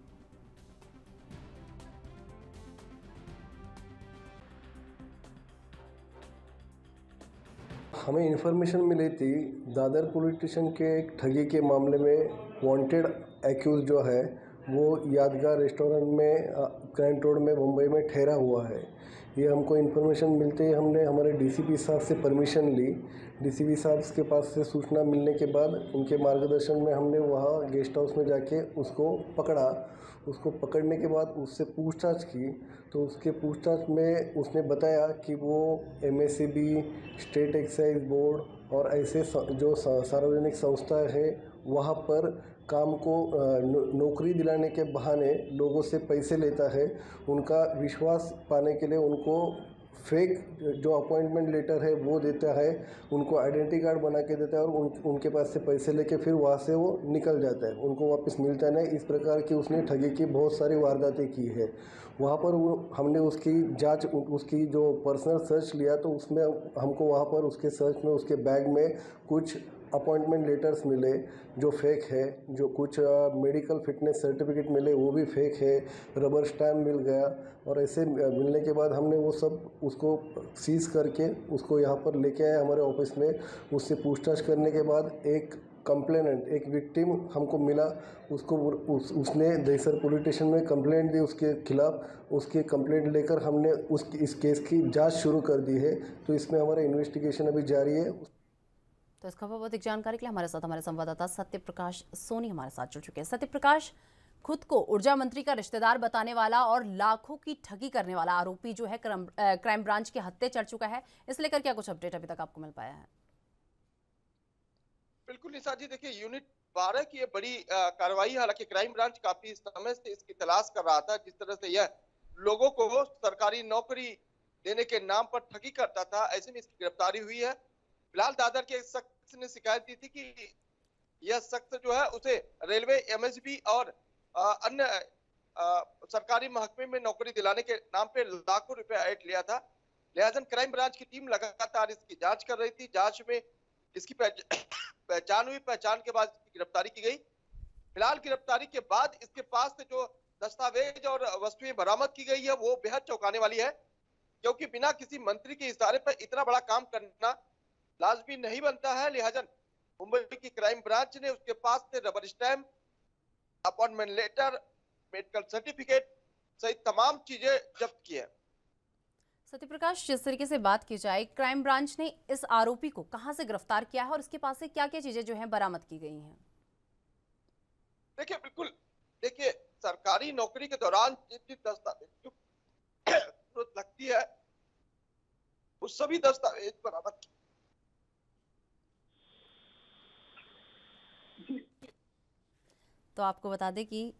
[SPEAKER 8] हमें इन्फॉर्मेशन मिली थी दादर पुलिस स्टेशन के एक ठगी के मामले में वांटेड एक्यूज जो है वो यादगार रेस्टोरेंट में ग्रैंड रोड में मुंबई में ठहरा हुआ है। ये हमको इन्फॉर्मेशन मिलते ही हमने हमारे डीसीपी साहब से परमिशन ली। डीसीपी साहब के पास से सूचना मिलने के बाद उनके मार्गदर्शन में हमने वहाँ गेस्ट हाउस में जाके उसको पकड़ा। उसको पकड़ने के बाद उससे पूछताछ की तो उसके पूछताछ में उसने बताया कि वो एमएससीबी, स्टेट एक्साइज बोर्ड और ऐसे जो सार्वजनिक संस्था है वहाँ पर काम को नौकरी दिलाने के बहाने लोगों से पैसे लेता है। उनका विश्वास पाने के लिए उनको फेक जो अपॉइंटमेंट लेटर है वो देता है, उनको आइडेंटिटी कार्ड बना के देता है और उन, उनके पास से पैसे लेके फिर वहाँ से वो निकल जाता है, उनको वापस मिलता नहीं। इस प्रकार की उसने ठगी की बहुत सारी वारदातें की है। वहाँ पर वो हमने उसकी जांच, उसकी जो पर्सनल सर्च लिया तो उसमें हमको वहाँ पर उसके सर्च में उसके बैग में कुछ अपॉइंटमेंट लेटर्स मिले जो फेक है, जो कुछ मेडिकल फिटनेस सर्टिफिकेट मिले वो भी फेक है, रबर स्टैम्प मिल गया। और ऐसे मिलने के बाद हमने वो सब उसको सीज करके उसको यहाँ पर लेके आए हमारे ऑफिस में। उससे पूछताछ करने के बाद एक कंप्लेनेंट, एक विक्टिम हमको मिला, उसको उस, उसने दहीसर पुलिस स्टेशन में कंप्लेंट दी उसके खिलाफ। उसकी कंप्लेंट लेकर हमने उस इस केस की जांच शुरू कर दी है। तो इसमें हमारा इन्वेस्टिगेशन अभी जारी है।
[SPEAKER 1] तो इस खबर पर अधिक जानकारी के लिए हमारे साथ हमारे संवाददाता सत्य प्रकाश सोनी हमारे साथ जुड़ चुके हैं। सत्य प्रकाश, खुद को ऊर्जा मंत्री का रिश्तेदार बताने वाला और लाखों की ठगी करने वाला आरोपी जो है क्राइम ब्रांच के हत्थे चढ़ चुका है, इस लेकर क्या कुछ अपडेट अभी तक आपको मिल पाया है?
[SPEAKER 9] बिल्कुल निशा जी, देखिए यूनिट बारह की ये बड़ी कार्रवाई, हालांकि क्राइम ब्रांच काफी समय से इसकी तलाश कर रहा था। जिस तरह से यह लोगों को सरकारी नौकरी देने के नाम पर ठगी करता था, ऐसे में इसकी गिरफ्तारी हुई है। फिलहाल दादर के शख्स ने शिकायत दी थी कि यह शख्स जो है उसे रेलवे, एमएसबी और अन्य सरकारी महकमे में नौकरी दिलाने के नाम पे लाखों रुपए ऐंठ लिया था। लिहाजा क्राइम ब्रांच की टीम लगातार इसकी जांच कर रही थी। जांच में इसकी पहचान हुई, पहचान के बाद इसकी गिरफ्तारी की गई। फिलहाल गिरफ्तारी के बाद इसके पास से जो दस्तावेज और वस्तुएं बरामद की गई है वो बेहद चौंकाने वाली है, क्योंकि बिना किसी मंत्री के इशारे पर इतना बड़ा काम करना लाजमी नहीं बनता है। लिहाजा मुंबई की क्राइम ब्रांच ने उसके पास से rubber stamp, appointment letter, medical certificate सहित तमाम चीजें जब्त की है।
[SPEAKER 1] सत्य प्रकाश, जिस तरीके से बात की जाए, क्राइम ब्रांच ने इस आरोपी को कहां से गिरफ्तार किया है और इसके पास से क्या क्या चीजें जो हैं बरामद की गई हैं?
[SPEAKER 9] देखिए बिल्कुल, देखिए सरकारी नौकरी के दौरान जिन दस्तावेज जरूरत लगती है वो सभी दस्तावेज बरामद।
[SPEAKER 1] तो आपको बता दें कि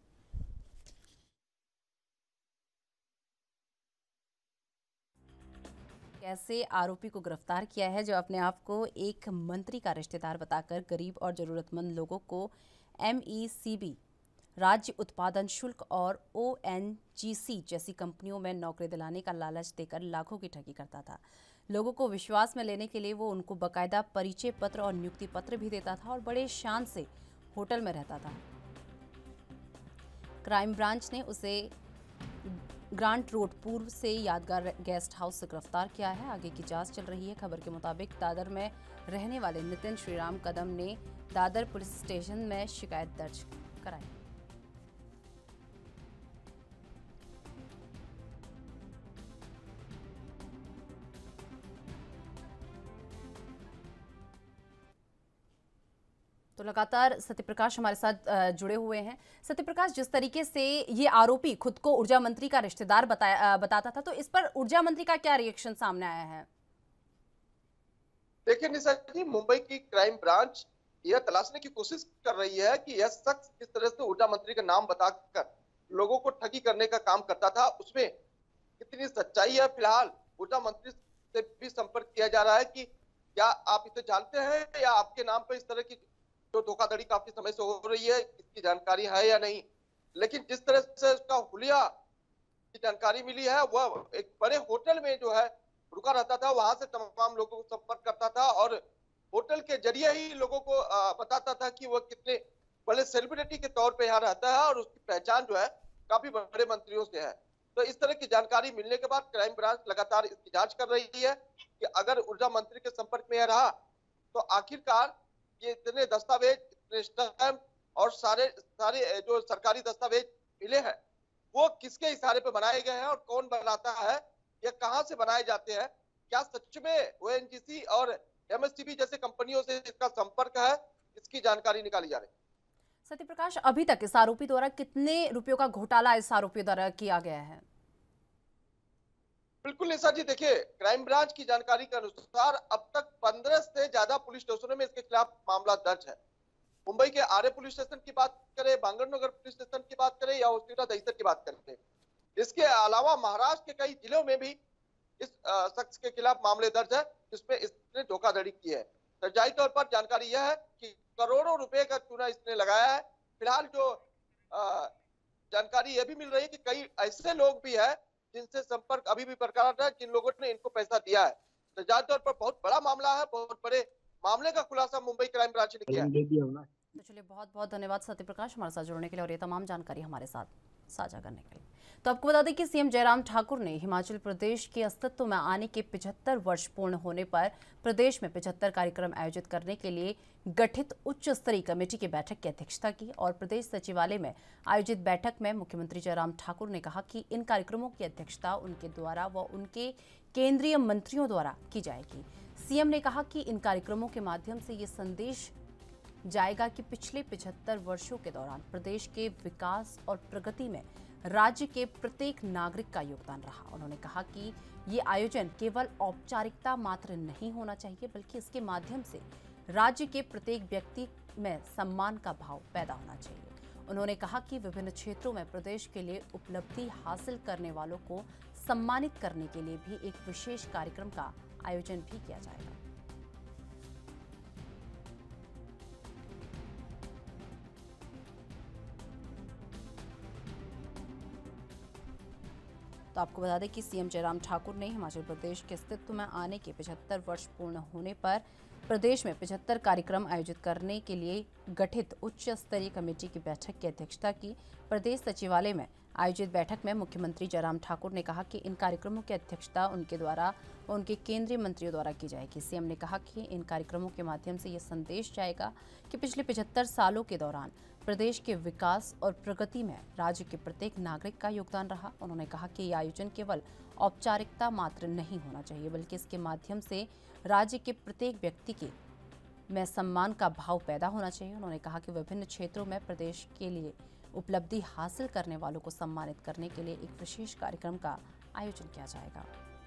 [SPEAKER 1] कैसे आरोपी को गिरफ्तार किया है जो अपने आप को एक मंत्री का रिश्तेदार बताकर गरीब और जरूरतमंद लोगों को एमईसीबी, राज्य उत्पादन शुल्क और ओएनजीसी जैसी कंपनियों में नौकरी दिलाने का लालच देकर लाखों की ठगी करता था। लोगों को विश्वास में लेने के लिए वो उनको बकायदा परिचय पत्र और नियुक्ति पत्र भी देता था और बड़े शान से होटल में रहता था। क्राइम ब्रांच ने उसे ग्रांट रोड पूर्व से यादगार गेस्ट हाउस से गिरफ्तार किया है। आगे की जांच चल रही है। खबर के मुताबिक दादर में रहने वाले नितिन श्रीराम कदम ने दादर पुलिस स्टेशन में शिकायत दर्ज कराई। तो लगातार सत्यप्रकाश हमारे साथ जुड़े हुए हैं। सत्यप्रकाश, जिस तरीके से ये आरोपी खुद को ऊर्जा मंत्री का रिश्तेदार बताया बताता था, तो इस पर ऊर्जा मंत्री का क्या रिएक्शन सामने आया है?
[SPEAKER 9] देखिए निशा जी, मुंबई की क्राइम ब्रांच यह तलाशने की कोशिश कर रही है कि यह शख्स किस तरह से ऊर्जा मंत्री का नाम बताकर लोगों को ठगी करने का काम करता था, उसमें कितनी सच्चाई है। फिलहाल ऊर्जा मंत्री से भी संपर्क किया जा रहा है कि क्या आप इसे जानते हैं या आपके नाम पर इस तरह की जो धोखाधड़ी काफी समय से हो रही है, इसकी जानकारी है या नहीं। लेकिन जिस तरह से उसका हुलिया की जानकारी मिली है, वह एक बड़े होटल में जो है रुका रहता था, वहां से तमाम लोगों को संपर्क करता था और होटल के जरिए ही लोगों को बताता था कि वह कितने बड़े सेलिब्रिटी के तौर पे यहाँ रहता है और उसकी पहचान जो है काफी बड़े मंत्रियों से है। तो इस तरह की जानकारी मिलने के बाद क्राइम ब्रांच लगातार इसकी जांच कर रही है कि अगर ऊर्जा मंत्री के संपर्क में यह रहा तो आखिरकार ये इतने दस्तावेज, इतने स्टैम्प और सारे सारे जो सरकारी दस्तावेज मिले हैं वो किसके इशारे पे बनाए गए हैं और कौन बनाता है, ये कहां से बनाए जाते हैं, क्या सच में ओएनजीसी और एमएससीबी जैसे कंपनियों से इसका संपर्क है, इसकी जानकारी निकाली जा रही है।
[SPEAKER 1] सत्यप्रकाश, अभी तक इस आरोपी द्वारा कितने रुपयों का घोटाला इस आरोपी द्वारा किया गया है?
[SPEAKER 9] बिल्कुल निशा जी, देखिए क्राइम ब्रांच की जानकारी के अनुसार अब तक पंद्रह से ज्यादा पुलिस स्टेशनों में इसके खिलाफ मामला दर्ज है। मुंबई के आर्य पुलिस स्टेशन की बात करें, बांगरनगर पुलिस स्टेशन की बात करें या उसीटा दहीसर की बात करें, इसके अलावा महाराष्ट्र के कई जिलों में भी इस शख्स के खिलाफ मामले दर्ज है जिसमें इसने धोखाधड़ी की है। तो जाहिर तौर पर जानकारी यह है कि करोड़ों रुपए का चूना इसने लगाया है। फिलहाल जो जानकारी यह भी मिल रही है कि कई ऐसे लोग भी हैं जिनसे संपर्क अभी भी बरकरार है, जिन लोगों ने इनको पैसा दिया है। तो जाहिर तौर पर बहुत बड़ा मामला है, बहुत बड़े मामले का खुलासा मुंबई क्राइम ब्रांच ने किया है।
[SPEAKER 1] तो चलिए, बहुत बहुत धन्यवाद सत्य प्रकाश हमारे साथ जुड़ने के लिए और ये तमाम जानकारी हमारे साथ साझा करने के लिए। तो आपको बता दें कि सीएम जयराम ठाकुर ने हिमाचल प्रदेश के अस्तित्व में आने के पचहत्तर वर्ष पूर्ण होने पर प्रदेश में पचहत्तर कार्यक्रम आयोजित करने के लिए गठित उच्च स्तरीय कमेटी की बैठक की अध्यक्षता की और प्रदेश सचिवालय में आयोजित बैठक में मुख्यमंत्री जयराम ठाकुर ने कहा कि इन कार्यक्रमों की अध्यक्षता उनके द्वारा व उनके केंद्रीय मंत्रियों द्वारा की जाएगी। सीएम ने कहा कि इन कार्यक्रमों के माध्यम से ये संदेश जाएगा कि पिछले पचहत्तर वर्षों के दौरान प्रदेश के विकास और प्रगति में राज्य के प्रत्येक नागरिक का योगदान रहा। उन्होंने कहा कि ये आयोजन केवल औपचारिकता मात्र नहीं होना चाहिए, बल्कि इसके माध्यम से राज्य के प्रत्येक व्यक्ति में सम्मान का भाव पैदा होना चाहिए। उन्होंने कहा कि विभिन्न क्षेत्रों में प्रदेश के लिए उपलब्धि हासिल करने वालों को सम्मानित करने के लिए भी एक विशेष कार्यक्रम का आयोजन भी किया जाएगा। तो आपको बता दें कि सीएम जयराम ठाकुर ने हिमाचल प्रदेश के अस्तित्व में आने के पचहत्तर वर्ष पूर्ण होने पर प्रदेश में पचहत्तर कार्यक्रम आयोजित करने के लिए गठित उच्च स्तरीय कमेटी की बैठक की अध्यक्षता की। प्रदेश सचिवालय में आयोजित बैठक में मुख्यमंत्री जयराम ठाकुर ने कहा कि इन कार्यक्रमों की अध्यक्षता उनके द्वारा व उनके केंद्रीय मंत्रियों द्वारा की जाएगी। सीएम ने कहा कि इन कार्यक्रमों के माध्यम से ये संदेश जाएगा कि पिछले पचहत्तर सालों के दौरान प्रदेश के विकास और प्रगति में राज्य के प्रत्येक नागरिक का योगदान रहा। उन्होंने कहा कि ये आयोजन केवल औपचारिकता मात्र नहीं होना चाहिए, बल्कि इसके माध्यम से राज्य के प्रत्येक व्यक्ति के में सम्मान का भाव पैदा होना चाहिए। उन्होंने कहा कि विभिन्न क्षेत्रों में प्रदेश के लिए उपलब्धि हासिल करने वालों को सम्मानित करने के लिए एक विशेष कार्यक्रम का आयोजन किया जाएगा।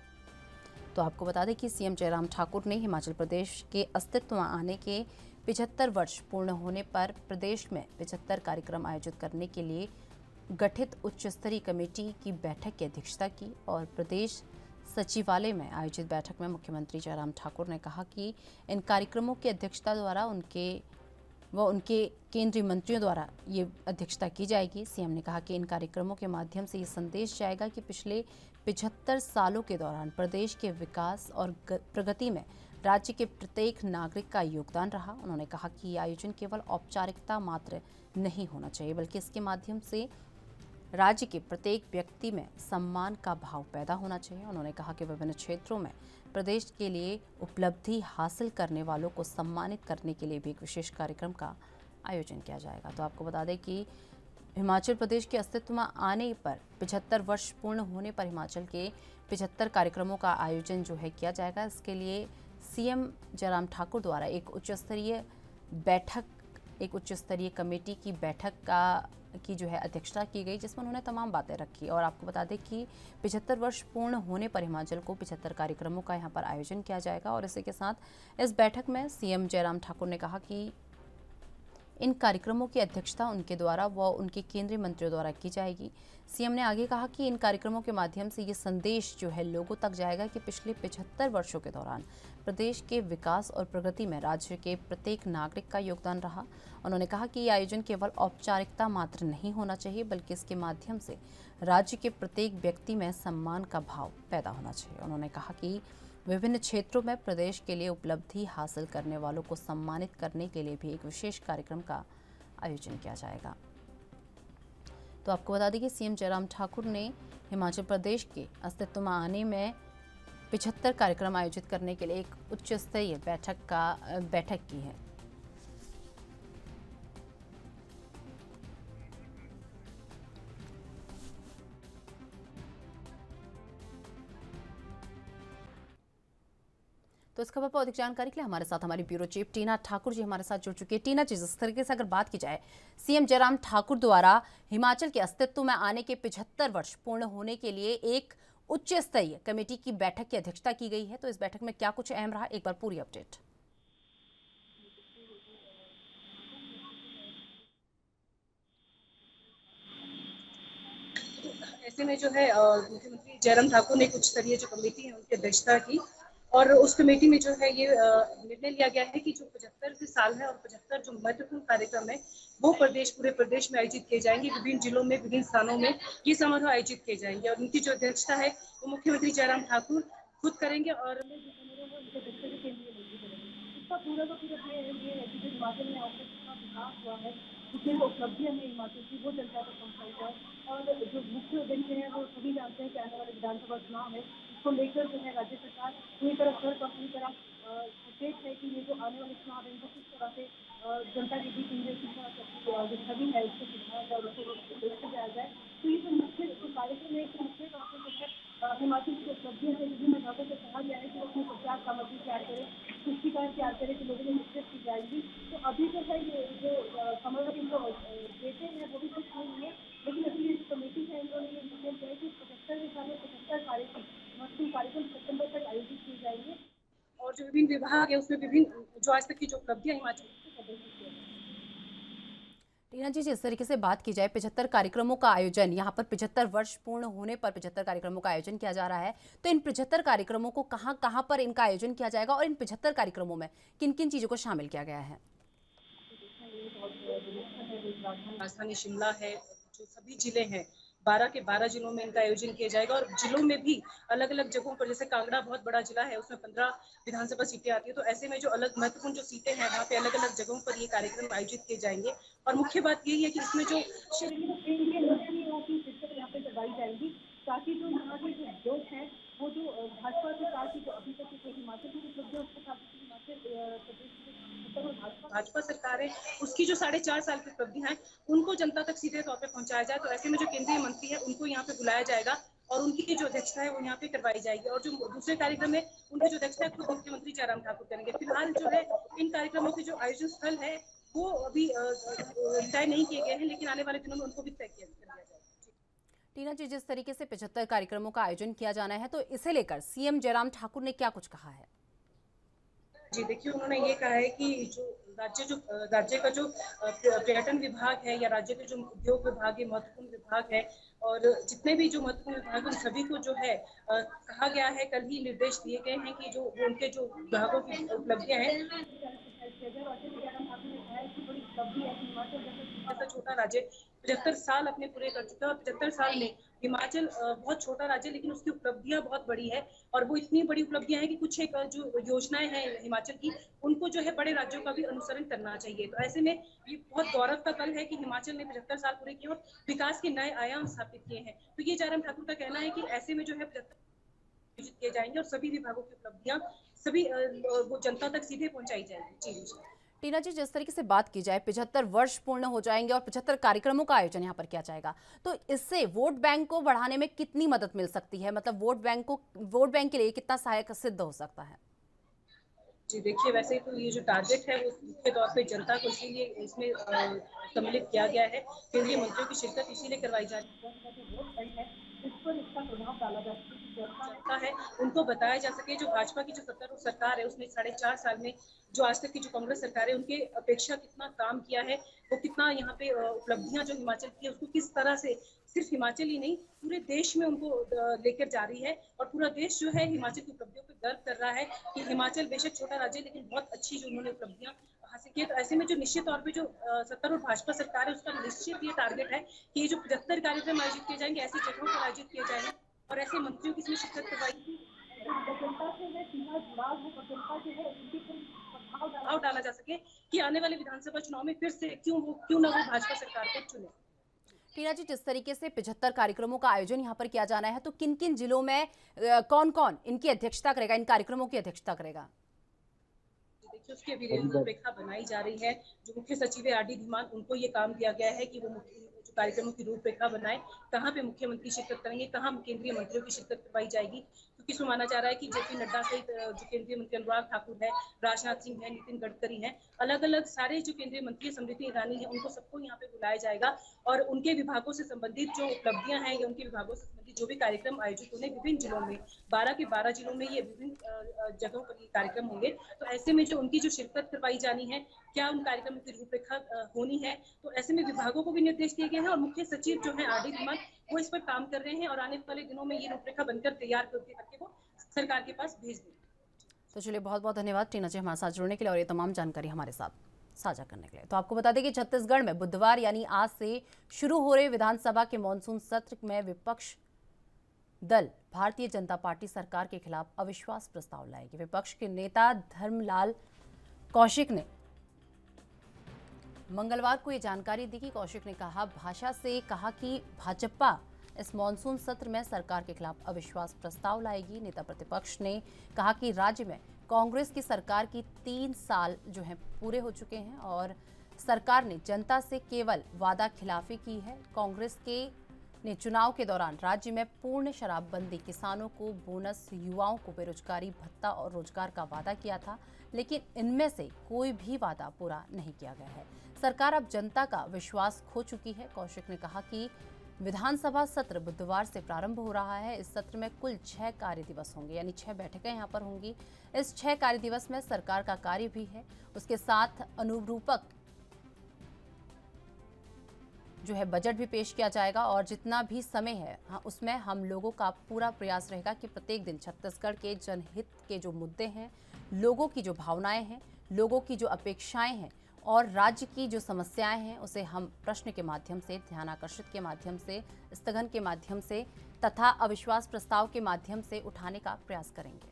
[SPEAKER 1] तो आपको बता दें कि सीएम जयराम ठाकुर ने हिमाचल प्रदेश के अस्तित्व में आने के पचहत्तर वर्ष पूर्ण होने पर प्रदेश में पचहत्तर कार्यक्रम आयोजित करने के लिए गठित उच्च स्तरीय कमेटी की बैठक की अध्यक्षता की और प्रदेश सचिवालय में आयोजित बैठक में मुख्यमंत्री जयराम ठाकुर ने कहा कि इन कार्यक्रमों की अध्यक्षता द्वारा उनके व उनके केंद्रीय मंत्रियों द्वारा ये अध्यक्षता की जाएगी। सीएम ने कहा कि इन कार्यक्रमों के माध्यम से ये संदेश जाएगा कि पिछले पचहत्तर सालों के दौरान प्रदेश के विकास और प्रगति में राज्य के प्रत्येक नागरिक का योगदान रहा। उन्होंने कहा कि ये आयोजन केवल औपचारिकता मात्र नहीं होना चाहिए, बल्कि इसके माध्यम से राज्य के प्रत्येक व्यक्ति में सम्मान का भाव पैदा होना चाहिए। उन्होंने कहा कि विभिन्न क्षेत्रों में प्रदेश के लिए उपलब्धि हासिल करने वालों को सम्मानित करने के लिए भी एक विशेष कार्यक्रम का आयोजन किया जाएगा। तो आपको बता दें कि हिमाचल प्रदेश के अस्तित्व में आने पर पचहत्तर वर्ष पूर्ण होने पर हिमाचल के पचहत्तर कार्यक्रमों का आयोजन जो है किया जाएगा। इसके लिए सीएम जयराम ठाकुर द्वारा एक उच्च स्तरीय बैठक एक उच्च स्तरीय कमेटी की बैठक का की जो है अध्यक्षता की गई, जिसमें उन्होंने तमाम बातें रखी। और आपको बता दें कि पचहत्तर वर्ष पूर्ण होने पर हिमाचल को पचहत्तर कार्यक्रमों का यहाँ पर आयोजन किया जाएगा। और इसी के साथ इस बैठक में सीएम जयराम ठाकुर ने कहा कि इन कार्यक्रमों की अध्यक्षता उनके द्वारा व उनके केंद्रीय मंत्रियों द्वारा की जाएगी। सीएम ने आगे कहा कि इन कार्यक्रमों के माध्यम से ये संदेश जो है लोगों तक जाएगा कि पिछले पचहत्तर वर्षों के दौरान प्रदेश के विकास और प्रगति में राज्य के प्रत्येक नागरिक का योगदान रहा। उन्होंने कहा कि ये आयोजन केवल औपचारिकता मात्र नहीं होना चाहिए, बल्कि इसके माध्यम से राज्य के प्रत्येक व्यक्ति में सम्मान का भाव पैदा होना चाहिए। उन्होंने कहा कि विभिन्न क्षेत्रों में प्रदेश के लिए उपलब्धि हासिल करने वालों को सम्मानित करने के लिए भी एक विशेष कार्यक्रम का आयोजन किया जाएगा। तो आपको बता दें कि सीएम जयराम ठाकुर ने हिमाचल प्रदेश के अस्तित्व में आने में पचहत्तर कार्यक्रम आयोजित करने के लिए एक उच्च स्तरीय बैठक का बैठक की है। तो इस खबर पर अधिक जानकारी के लिए हमारे साथ हमारी ब्यूरो चीफ टीना ठाकुर जी हमारे साथ जुड़ चुकी है। टीना जी, जिस तरीके से अगर बात की जाए सीएम जयराम ठाकुर द्वारा हिमाचल के अस्तित्व में आने के पचहत्तर वर्ष पूर्ण होने के लिए एक उच्च स्तरीय कमेटी की बैठक की अध्यक्षता की गई है, तो इस बैठक में क्या कुछ अहम रहा, एक बार पूरी अपडेट।
[SPEAKER 10] ऐसे में जो है मुख्यमंत्री जयराम ठाकुर ने कुछ स्तरीय जो कमेटी है उनकी अध्यक्षता की और उस कमेटी में जो है ये निर्णय लिया गया है कि जो पचहत्तर साल है और पचहत्तर जो महत्वपूर्ण कार्यक्रम है वो प्रदेश पूरे प्रदेश में आयोजित किए जाएंगे। विभिन्न जिलों में विभिन्न स्थानों में ये समारोह आयोजित किए जाएंगे और उनकी जो अध्यक्षता है वो मुख्यमंत्री जयराम ठाकुर खुद करेंगे और इसका पूरा का पूरा ये है कि हिमाचल में आपका कितना विकास हुआ है, कितनी उपलब्धियां हैं हिमाचल की, वो जनता तक पहुंचाई जाए। और जो मुख्य उद्देश्य है वो सभी जानते हैं कि आने वाले विधानसभा चुनाव है, इसको लेकर जो है राज्य सरकार पूरी तरह सर का पूरी तरह सचेत है कि ये जो आने वाले चुनाव है इनको किस तरह से जनता के बीच में जो छवि है उसको सुधारा जाए और उसको देखा जाया जाए। तो ये जो मुख्य कार्यक्रम है मुख्य तौर पर जो है हिमाचल की उपलब्धियां हैं विभिन्न विभागों से कहा गया है कि वो अपनी प्रचार सामग्री तैयार करें, पुस्तिकाएं तैयार करें कि लोगों में विकसित की जाएगी। तो अभी जो है ये जो सामग्री इनको देते हैं वो भी कुछ नहीं है, लेकिन अभी ये कमेटी है इन्होंने ये निर्णय किया है कि पचहत्तर साल में पचहत्तर कार्यक्रम महत्वपूर्ण कार्यक्रम सितंबर तक आयोजित किए जाएंगे और जो विभिन्न विभाग है उसमें विभिन्न जो आज तक की जो उपलब्धियां हिमाचल की प्रदर्शित की जाएगी।
[SPEAKER 1] टीना जी, जिस तरीके से बात की जाए पचहत्तर कार्यक्रमों का आयोजन, यहाँ पर पचहत्तर वर्ष पूर्ण होने पर पचहत्तर कार्यक्रमों का आयोजन किया जा रहा है, तो इन पचहत्तर कार्यक्रमों को कहाँ कहाँ पर इनका आयोजन किया जाएगा और इन पचहत्तर कार्यक्रमों में किन किन चीजों को शामिल किया गया है?
[SPEAKER 10] राजधानी शिमला है, जो सभी जिले हैं बारह के बारह जिलों में इनका आयोजन किया जाएगा और जिलों में भी अलग अलग जगहों पर, जैसे कांगड़ा बहुत बड़ा जिला है उसमें पंद्रह विधानसभा सीटें आती है, तो ऐसे में जो अलग महत्वपूर्ण जो सीटें हैं वहाँ पे अलग अलग जगहों पर ये कार्यक्रम आयोजित किए जाएंगे। और मुख्य बात यही है कि इसमें जो शिरकत यहाँ पे करवाई जाएगी ताकि जो यहाँ के जो लोग हैं वो जो भाजपा सरकार की जो अभी तक जो हिमाचल की उपलब्धियां उसके साथ हिमाचल प्रदेश भाजपा सरकार है उसकी जो साढ़े चार साल की उपलब्धियां हैं उनको जनता तक सीधे तौर पे पहुंचाया जाए। तो ऐसे में जो केंद्रीय मंत्री है उनको यहाँ पे बुलाया जाएगा और उनकी जो अध्यक्षता है वो यहाँ पे करवाई जाएगी और जो दूसरे कार्यक्रम है उनकी जो अध्यक्षता है खुद मुख्यमंत्री जयराम ठाकुर करेंगे। फिलहाल जो है इन कार्यक्रमों के जो आयोजन स्थल है वो अभी तय नहीं किए गए हैं, लेकिन आने वाले दिनों में उनको भी तय किया जाएगा।
[SPEAKER 1] टीना जी, जिस तरीके से पचहत्तर कार्यक्रमों का आयोजन किया जाना है तो इसे लेकर सीएम जयराम ठाकुर ने क्या कुछ कहा है?
[SPEAKER 10] जी देखिए, उन्होंने ये कहा है कि जो राज्य जो राज्य का जो पर्यटन विभाग है या राज्य के जो उद्योग विभाग है महत्वपूर्ण विभाग है और जितने भी जो महत्वपूर्ण विभाग उन सभी को जो है आ, कहा गया है, कल ही निर्देश दिए गए हैं कि जो उनके जो विभागों की उपलब्धियां हैं ऐसा छोटा राज्य पचहत्तर साल अपने पूरे कर चुका है और पचहत्तर साल में हिमाचल बहुत छोटा राज्य लेकिन उसकी उपलब्धियां बहुत बड़ी है और वो इतनी बड़ी उपलब्धियां हैं कि कुछ एक जो योजनाएं हैं हिमाचल की उनको जो है बड़े राज्यों का भी अनुसरण करना चाहिए। तो ऐसे में ये बहुत गौरव का पल है कि हिमाचल ने पचहत्तर साल पूरे किए और विकास के नए आयाम स्थापित किए हैं। तो ये जयराम ठाकुर का कहना है कि ऐसे में जो है पचहत्तर आयोजित किए जाएंगे और सभी विभागों की उपलब्धियां सभी वो जनता तक सीधे पहुंचाई जाएगी। जी जी
[SPEAKER 1] टीना जी, जिस तरीके से बात की जाए पचहत्तर वर्ष पूर्ण हो जाएंगे और पचहत्तर कार्यक्रमों का आयोजन यहाँ पर किया जाएगा, तो इससे वोट बैंक को बढ़ाने में कितनी मदद मिल सकती है? मतलब वोट बैंक को वोट बैंक के लिए कितना सहायक सिद्ध हो सकता है?
[SPEAKER 10] जी देखिए, वैसे तो ये जो टारगेट है वो मुख्य तौर पे जनता को इसीलिए इसमें सम्मिलित किया गया है, केंद्रीय मंत्रियों की शिरकत इसीलिए करवाई जा रही है इस पर इसका प्रभाव डाला जा सकता है, उनको बताया जा सके जो भाजपा की जो सत्तारूढ़ सरकार है उसने साढ़े चार साल में जो आज तक की जो कांग्रेस सरकार है उनके अपेक्षा कितना काम किया है, वो कितना यहाँ पे उपलब्धियां जो हिमाचल की है उसको किस तरह से सिर्फ हिमाचल ही नहीं पूरे देश में उनको लेकर जा रही है और पूरा देश जो है हिमाचल की उपलब्धियों पर गर्व कर रहा है कि हिमाचल बेशक छोटा राज्य लेकिन बहुत अच्छी जो उन्होंने उपलब्धियां हासिल की। तो ऐसे में जो निश्चित तौर पे जो सत्तारूढ़ भाजपा सरकार है उसका निश्चित ये टारगेट है कि ये जो पचहत्तर कार्यक्रम आयोजित किए जाएंगे ऐसी जगहों पर आयोजित किए जाएंगे और ऐसे मंत्रियों की इसमें शिरकत करवाई भाव डाला जा सके कि आने वाले विधानसभा चुनाव में फिर से क्यों वो क्यों ना वो भाजपा सरकार को चुने।
[SPEAKER 1] टीना जी, जिस तरीके से पचहत्तर कार्यक्रमों का आयोजन यहाँ पर किया जाना है तो किन किन जिलों में कौन कौन इनकी अध्यक्षता करेगा, इन कार्यक्रमों की अध्यक्षता करेगा?
[SPEAKER 10] देखिए, उसकी अभी रूपरेखा बनाई जा रही है। जो मुख्य सचिव है आर डी धीमान, उनको ये काम दिया गया है कि वो कार्यक्रमों की रूपरेखा बनाए, कहाँ पे मुख्यमंत्री शिरकत करेंगे, कहाँ केंद्रीय मंत्रियों की शिरकत करवाई जाएगी, क्योंकि इसमें माना जा रहा है कि जेपी नड्डा सहित जो केंद्रीय मंत्री अनुराग ठाकुर है, राजनाथ सिंह है, नितिन गडकरी हैं, अलग अलग सारे जो केंद्रीय मंत्री स्मृति ईरानी है उनको सबको यहाँ पे बुलाया जाएगा और उनके विभागों से संबंधित जो उपलब्धियां हैं या उनके विभागों से संबंधित जो भी कार्यक्रम आयोजित होंगे विभिन्न जिलों में, बारह के बारह जिलों में ये विभिन्न जगहों पर ये कार्यक्रम होंगे। तो ऐसे में जो उनकी जो शिरकत करवाई जानी है, क्या उन कार्यक्रमों की रूपरेखा होनी है, तो ऐसे में विभागों को भी निर्देश दिए गए हैं और मुख्य सचिव जो है आर डी धीमान वो इस पर काम कर रहे हैं और आने वाले दिनों में ये रूपरेखा बनकर तैयार करके वो सरकार के पास भेज दें।
[SPEAKER 1] तो चलिए, बहुत बहुत धन्यवाद टीना जी हमारे साथ जुड़ने के लिए और ये तमाम जानकारी हमारे साथ साझा करने के लिए। तो आपको बता दें कि छत्तीसगढ़ में बुधवार यानी आज से शुरू हो रहे विधानसभा के मानसून सत्र में विपक्ष दल भारतीय जनता पार्टी सरकार के खिलाफ अविश्वास प्रस्ताव लाएगी। विपक्ष के नेता धर्मलाल कौशिक ने मंगलवार को ये जानकारी दी कि कौशिक ने कहा भाषा से कहा कि भाजपा इस मानसून सत्र में सरकार के खिलाफ अविश्वास प्रस्ताव लाएगी। नेता प्रतिपक्ष ने कहा कि राज्य में कांग्रेस की सरकार की तीन साल जो है पूरे हो चुके हैं और सरकार ने जनता से केवल वादा खिलाफी की है। कांग्रेस के ने चुनाव के दौरान राज्य में पूर्ण शराबबंदी, किसानों को बोनस, युवाओं को बेरोजगारी भत्ता और रोजगार का वादा किया था, लेकिन इनमें से कोई भी वादा पूरा नहीं किया गया है। सरकार अब जनता का विश्वास खो चुकी है। कौशिक ने कहा कि विधानसभा सत्र बुधवार से प्रारंभ हो रहा है। इस सत्र में कुल छह कार्य दिवस होंगे, यानी छह बैठकें यहाँ पर होंगी। इस छह कार्य दिवस में सरकार का कार्य भी है, उसके साथ अनुरूपक जो है बजट भी पेश किया जाएगा और जितना भी समय है हाँ, उसमें हम लोगों का पूरा प्रयास रहेगा कि प्रत्येक दिन छत्तीसगढ़ के जनहित के जो मुद्दे हैं, लोगों की जो भावनाएं हैं, लोगों की जो अपेक्षाएं हैं और राज्य की जो समस्याएं हैं, उसे हम प्रश्न के माध्यम से, ध्यान आकर्षित के माध्यम से, स्थगन के माध्यम से तथा अविश्वास प्रस्ताव के माध्यम से उठाने का प्रयास करेंगे।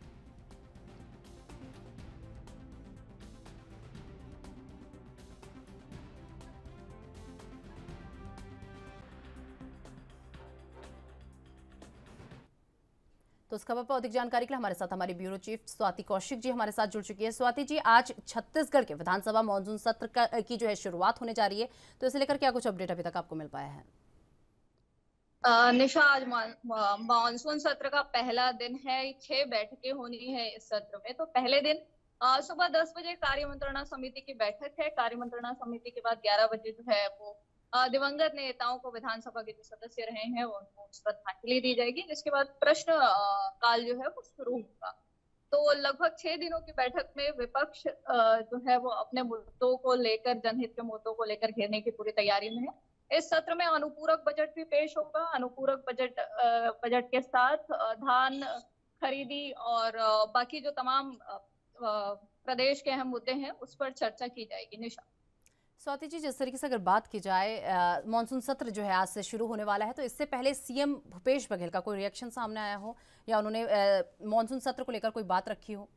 [SPEAKER 1] तो इस खबर पर अधिक जानकारी के लिए हमारे साथ हमारी ब्यूरो चीफ स्वाति कौशिक जी हमारे साथ जुड़ चुकी है। स्वाति जी, आज छत्तीसगढ़ के विधानसभा मानसून सत्र का की जो है शुरुआत होने जा रही है, तो इसे लेकर क्या कुछ अपडेट अभी तक आपको मिल पाया है?
[SPEAKER 11] निशा, आज मानसून सत्र का पहला दिन है। छह बैठकें होनी है इस सत्र में। तो पहले दिन आ, सुबह दस बजे कार्य मंत्रणा समिति की बैठक है। कार्य मंत्रणा समिति के बाद ग्यारह बजे जो है वो दिवंगत नेताओं को, विधानसभा के जो सदस्य रहे हैं उनको श्रद्धांजलि दी जाएगी, जिसके बाद प्रश्न काल जो है वो शुरू होगा। तो लगभग छह दिनों की बैठक में विपक्ष जो है वो अपने मुद्दों को लेकर, जनहित के मुद्दों को लेकर घेरने की पूरी तैयारी में है। इस सत्र में अनुपूरक बजट भी पेश होगा। अनुपूरक बजट बजट के साथ धान खरीदी और बाकी जो तमाम प्रदेश के अहम मुद्दे हैं उस पर चर्चा की जाएगी। निशा,
[SPEAKER 1] स्वाति जी, जिस तरीके से अगर बात की जाए, मानसून सत्र जो है आज से शुरू होने वाला है, तो इससे पहले सीएम भूपेश बघेल का कोई रिएक्शन सामने आया हो या उन्होंने मानसून सत्र को लेकर कोई बात रखी हो?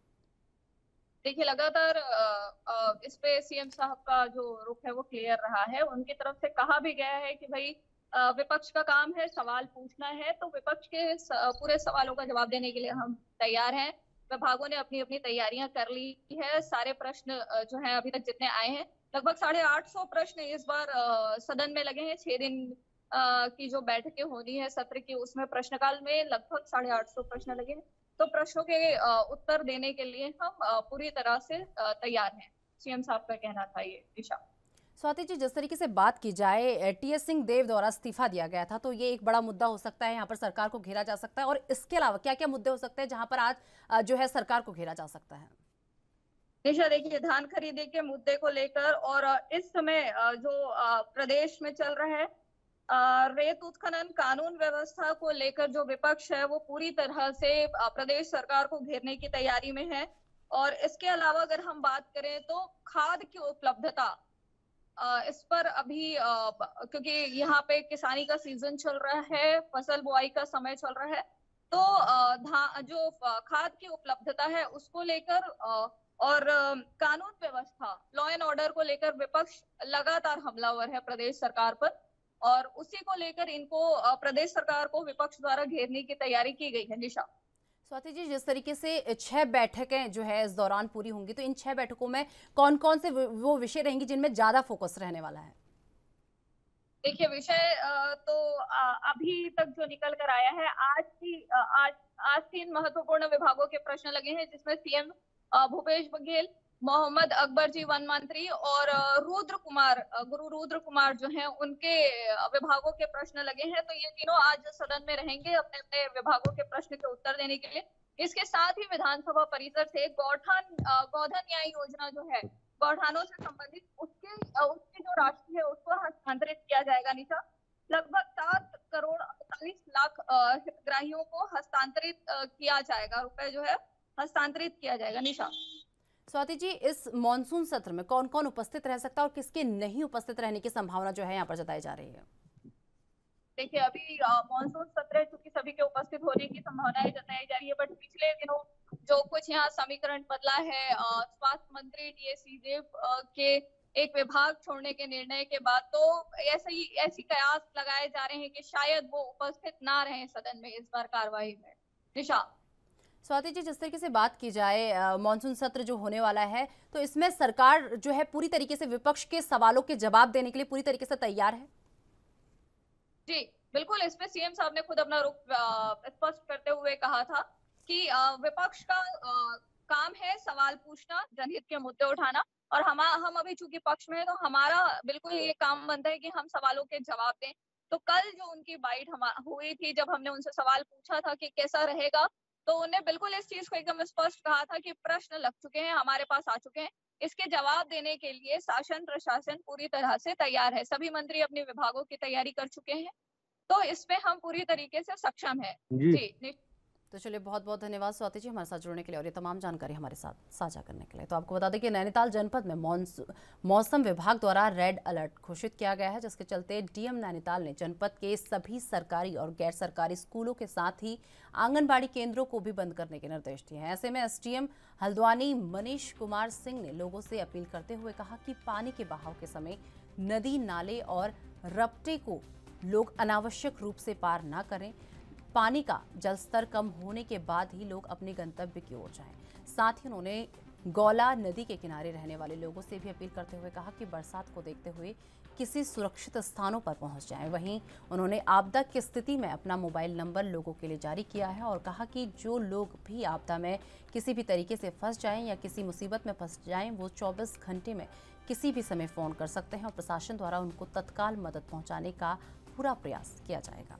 [SPEAKER 11] देखिए, लगातार इस पे सीएम साहब का जो रुख है वो क्लियर रहा है। उनकी तरफ से कहा भी गया है कि भाई विपक्ष का काम है सवाल पूछना है, तो विपक्ष के पूरे सवालों का जवाब देने के लिए हम तैयार हैं। विभागों ने अपनी अपनी तैयारियां कर ली है। सारे प्रश्न जो है अभी तक जितने आए हैं, लगभग साढ़े आठ सौ प्रश्न इस बार आ, सदन में लगे हैं। छह दिन आ, की जो बैठकें होनी है सत्र की, उसमें प्रश्नकाल में लगभग साढ़े आठ सौ प्रश्न लगे हैं। तो प्रश्नों के आ, उत्तर देने के लिए हम आ, पूरी तरह से तैयार हैं, सीएम साहब का कहना था ये। दिशा,
[SPEAKER 1] स्वाति जी, जिस तरीके से बात की जाए, टीएस सिंह देव द्वारा इस्तीफा दिया गया था, तो ये एक बड़ा मुद्दा हो सकता है, यहाँ पर सरकार को घेरा जा सकता है, और इसके अलावा क्या क्या मुद्दे हो सकते हैं जहाँ पर आज जो है सरकार को घेरा जा सकता है?
[SPEAKER 11] निशा, देखिए, धान खरीदी के मुद्दे को लेकर और इस समय जो प्रदेश में चल रहा है रेत उत्खनन कानून व्यवस्था को लेकर जो विपक्ष है वो पूरी तरह से प्रदेश सरकार को घेरने की तैयारी में है। और इसके अलावा अगर हम बात करें तो खाद की उपलब्धता, इस पर अभी क्योंकि यहाँ पे किसानी का सीजन चल रहा है, फसल बुआई का समय चल रहा है, तो जो खाद की उपलब्धता है उसको लेकर और कानून व्यवस्था, लॉ एंड ऑर्डर को लेकर विपक्ष लगातार हमलावर है प्रदेश सरकार पर, और उसी को लेकर इनको प्रदेश सरकार को विपक्ष द्वारा घेरने की तैयारी की गई है। निशा,
[SPEAKER 1] स्वाति जी, जिस तरीके से छह बैठकें जो है इस दौरान पूरी होंगी, तो इन छह बैठकों में कौन कौन से वो विषय रहेंगी जिनमें ज्यादा फोकस रहने वाला है?
[SPEAKER 11] देखिए, विषय तो अभी तक जो निकल कर आया है, आज की आज आज तीन महत्वपूर्ण विभागों के प्रश्न लगे हैं, जिसमें सीएम भूपेश बघेल, मोहम्मद अकबर जी वन मंत्री और रुद्र कुमार गुरु रुद्र कुमार जो हैं उनके विभागों के प्रश्न लगे हैं। तो ये तीनों आज सदन में रहेंगे अपने अपने विभागों के प्रश्न के उत्तर देने के लिए। इसके साथ ही विधानसभा परिसर से गौठान गौधन न्याय योजना जो है, गौठानों से संबंधित उसके उसकी जो राशि है उसको हस्तांतरित किया जाएगा। निशा, लगभग सात लाख अ, हितग्राहियों को हस्तांतरित अ, किया जाएगा, रुपए जो है हस्तांतरित किया जाएगा। निशा।
[SPEAKER 1] स्वाति जी, इस मॉनसून सत्र में कौन कौन उपस्थित रह सकता है और किसके नहीं उपस्थित रहने की संभावना जो है यहाँ पर जताई जा रही है?
[SPEAKER 11] देखिए, अभी मानसून सत्र है, चूंकि सभी के उपस्थित होने की संभावनाएं जताई जा रही है, बट पिछले दिनों जो कुछ यहाँ समीकरण बदला है, अ, स्वास्थ्य मंत्री टी एस सिंहदेव के एक विभाग छोड़ने के निर्णय के बाद, तो ऐसे ही ऐसी कयास लगाए जा रहे हैं कि शायद वो उपस्थित ना रहे सदन में इस बार कार्यवाही में। निशा।
[SPEAKER 1] स्वाति जी, जिस तरीके से बात की जाए मॉनसून सत्र जो होने वाला है, तो इसमें सरकार जो है पूरी तरीके से विपक्ष के सवालों के जवाब देने के लिए पूरी तरीके से तैयार है?
[SPEAKER 11] जी बिल्कुल, इसमें सीएम साहब ने खुद अपना रुख स्पष्ट करते हुए कहा था कि विपक्ष का काम है सवाल पूछना, जनहित के मुद्दे उठाना, और हम हम अभी चूंकि पक्ष में है तो हमारा बिल्कुल ये काम बनता है कि हम सवालों के जवाब दें। तो कल जो उनकी बाइट हुई थी, जब हमने उनसे सवाल पूछा था कि कैसा रहेगा, तो उन्हें बिल्कुल इस चीज को एकदम स्पष्ट कहा था कि प्रश्न लग चुके हैं, हमारे पास आ चुके हैं, इसके जवाब देने के लिए शासन प्रशासन पूरी तरह से तैयार है। सभी मंत्री अपने विभागों की तैयारी कर चुके हैं, तो इसमें हम पूरी तरीके से सक्षम है। जी, जी।
[SPEAKER 1] तो चलिए, बहुत बहुत धन्यवाद स्वाति जी हमारे साथ जुड़ने के लिए और ये तमाम जानकारी हमारे साथ साझा करने के लिए। तो आपको बता दें कि नैनीताल जनपद में मौसम विभाग द्वारा रेड अलर्ट घोषित किया गया है, जिसके चलते डीएम नैनीताल ने जनपद के सभी सरकारी और गैर सरकारी स्कूलों के साथ ही आंगनबाड़ी केंद्रों को भी बंद करने के निर्देश दिए हैं। ऐसे में एसडीएम हल्द्वानी मनीष कुमार सिंह ने लोगों से अपील करते हुए कहा कि पानी के बहाव के समय नदी, नाले और रपटे को लोग अनावश्यक रूप से पार ना करें। पानी का जलस्तर कम होने के बाद ही लोग अपने गंतव्य की ओर जाएं। साथ ही उन्होंने गौला नदी के किनारे रहने वाले लोगों से भी अपील करते हुए कहा कि बरसात को देखते हुए किसी सुरक्षित स्थानों पर पहुंच जाएं। वहीं उन्होंने आपदा की स्थिति में अपना मोबाइल नंबर लोगों के लिए जारी किया है और कहा कि जो लोग भी आपदा में किसी भी तरीके से फंस जाएं या किसी मुसीबत में फंस जाएं, वो चौबीस घंटे में किसी भी समय फ़ोन कर सकते हैं और प्रशासन द्वारा उनको तत्काल मदद पहुँचाने का पूरा प्रयास किया जाएगा।